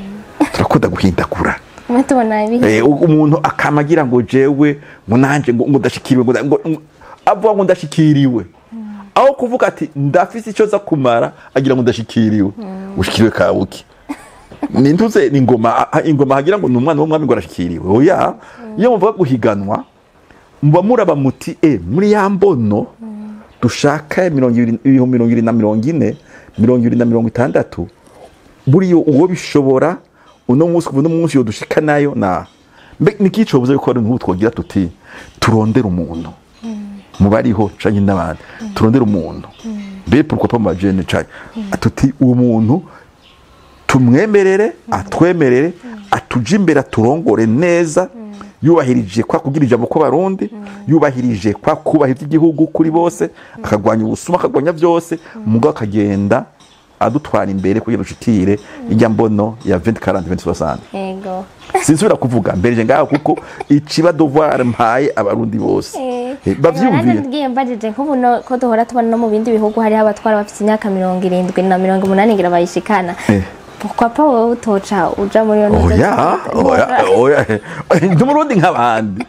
umuntu akamagira ngo jewe ngo nanje ngo ndashikiriwe ngo avuga ngo ndashikiriwe aho kuvuga ati ndafise icyo za kumara agira ngo ndashikiriwe ushikiriwe kabuki nintuze ingoma hagira ngo numwana w'umwami ngo arashikiriwe oya iyo muvuga guhiganwa muba muraba muti muri ya mbono dushaka 2040 2060 buriyo uwo bishobora uno munsi yo dushika nayo na nikico buze ko ari nk'utwogira tuti turondera umuntu mubariho canyi n'abandi turondera umuntu be pourquoi pas ma jeune canyi atuti uwo muntu tumwemerere atwemerere atuje imbere turongore neza yubahirije kwa kugira ijambo ko barundi yubahirije kwa kubahiriza igihugu kuri bose akagwanya ubusuma akagwanya byose mugo akagenda adutwara imbere kugira dushikire ijya mbono ya 2040 2060. Yego. Sinsubira kuvuga mbere ngaho kuko iciba devoir mpaye abarundi bose bavyumviye. Ngiye mbajije nk'ubu ko duhora tubona no mu bindi bihugu hari abatwara bafite imyaka 70 na 80 ngira bayishikana. Pourquoi pas wowe utoca uja muri yo? Oya ndi murundi nk'abandi,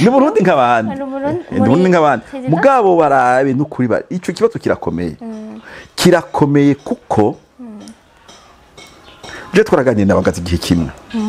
mugabo barabe n'ukuri bari ico kibazo kirakomeye kuko je twaraganira n'abagazi igihe kimwe.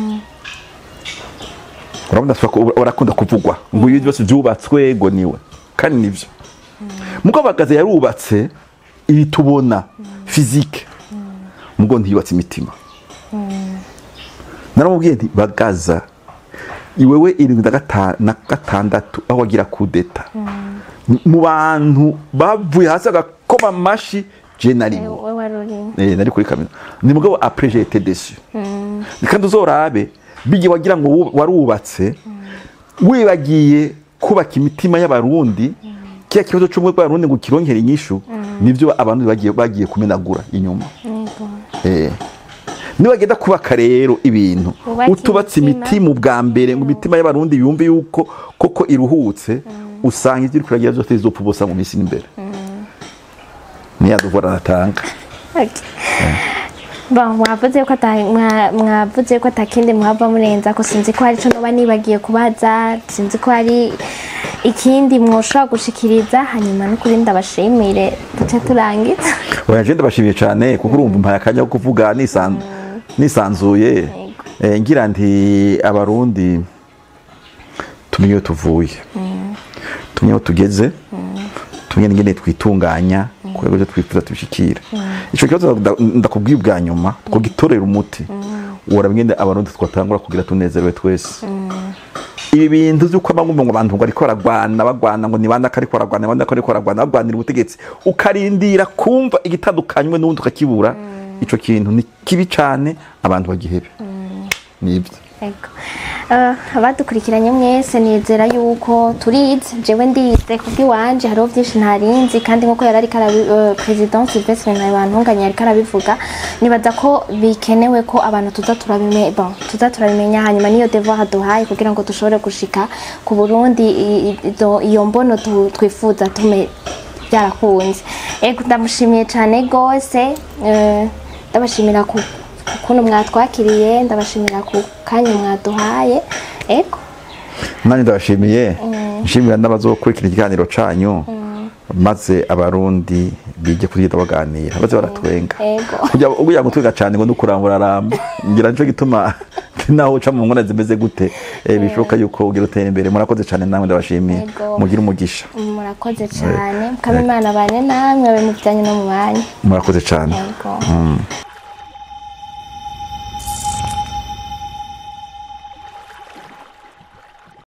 Urakunda kuvugwa ngo ibyo byose byubatswe ngo niwe kandi nivyo mugabo bagaze yarubatse ibi tubona physique mugo ntiyubatse imitima. Naramubwiye nti bagaza iwewe 76 aho wagira kudeta mu bantu bavuye hasi agakoma mashi je narimo nari kuri kamera ni mugabo après j'ai été déçu kandi uzorabe bigi wagira ngo warubatse wibagiye kubaka imitima y'abarundi kiya kibazo cy'umwe bw'abarundi ngo kirongera inyishu nivyo abantu bagiye kumenagura inyuma. Nibagenda kubaka rero ibintu utubatse imitima ubwa mbere ngo imitima y'abarundi yumve yuko koko iruhutse usanga ivyo kuragira byose bizopfubosa mu misi imbere. Niya duvora natanga. Mwavuze ko atakindi muhava murenza ko sinzi ko hari ico noba nibagiye kubaza, sinzi ko hari ikindi mwoshobora gushikiriza hanyuma no kuri ndabashimire duce turangiza. Oya je ndabashimiye cyane kuko urumva mpaye akanya ko kuvuga nisanzuye ngira nti abarundi tumenye tuvuye tumenye tugeze tumenye ngene twitunganya kwego je twifuza tubishikira. Ico kibazo ndakubwiye bwa nyuma ko gitorera umuti urabwende abarundi twatangura kugira tunezerewe twese. Ibi bintu byuko amagumwe ngo abantu ngo ariko bagwana ngo nibanda kariko bagwanira ubutegetsi ukarindira kumva igitandukanywe n'ubundi ukakibura ico kintu ni kibi cyane abantu bagihebe. Nibyo. Ego. Abadukurikiranye mwese nizera yuko turize jewe ndize kubwiwanje hariho byinshi ntarinzi kandi nkuko yarari president Sylvestre Ntayibantunganya yari karabivuga nibaza ko bikenewe ko abantu tuza turabimenya hanyuma niyo devoir duhaye kugira ngo dushobore gushika ku Burundi iyo mbono twifuza tume byarakunze. Ego ndamushimiye cyane gose ndabashimira kuno mwatwakiriye ndabashimira ku kanya mwaduhaye. Ego nani ndabashimiye nshimira n'abazokurikira ikiganiro canyu maze abarundi bije kugenda baganira baze baratwenga kugira ngo twiga cyane ngo nukurambura ramba ngira nico gituma naho uca mu ngona zimeze gute bishoboka yuko ugira utera imbere. Murakoze cyane namwe ndabashimiye mugira umugisha. Murakoze cyane kamimana bane namwe mu bijyanye no mu banya. Murakoze cyane.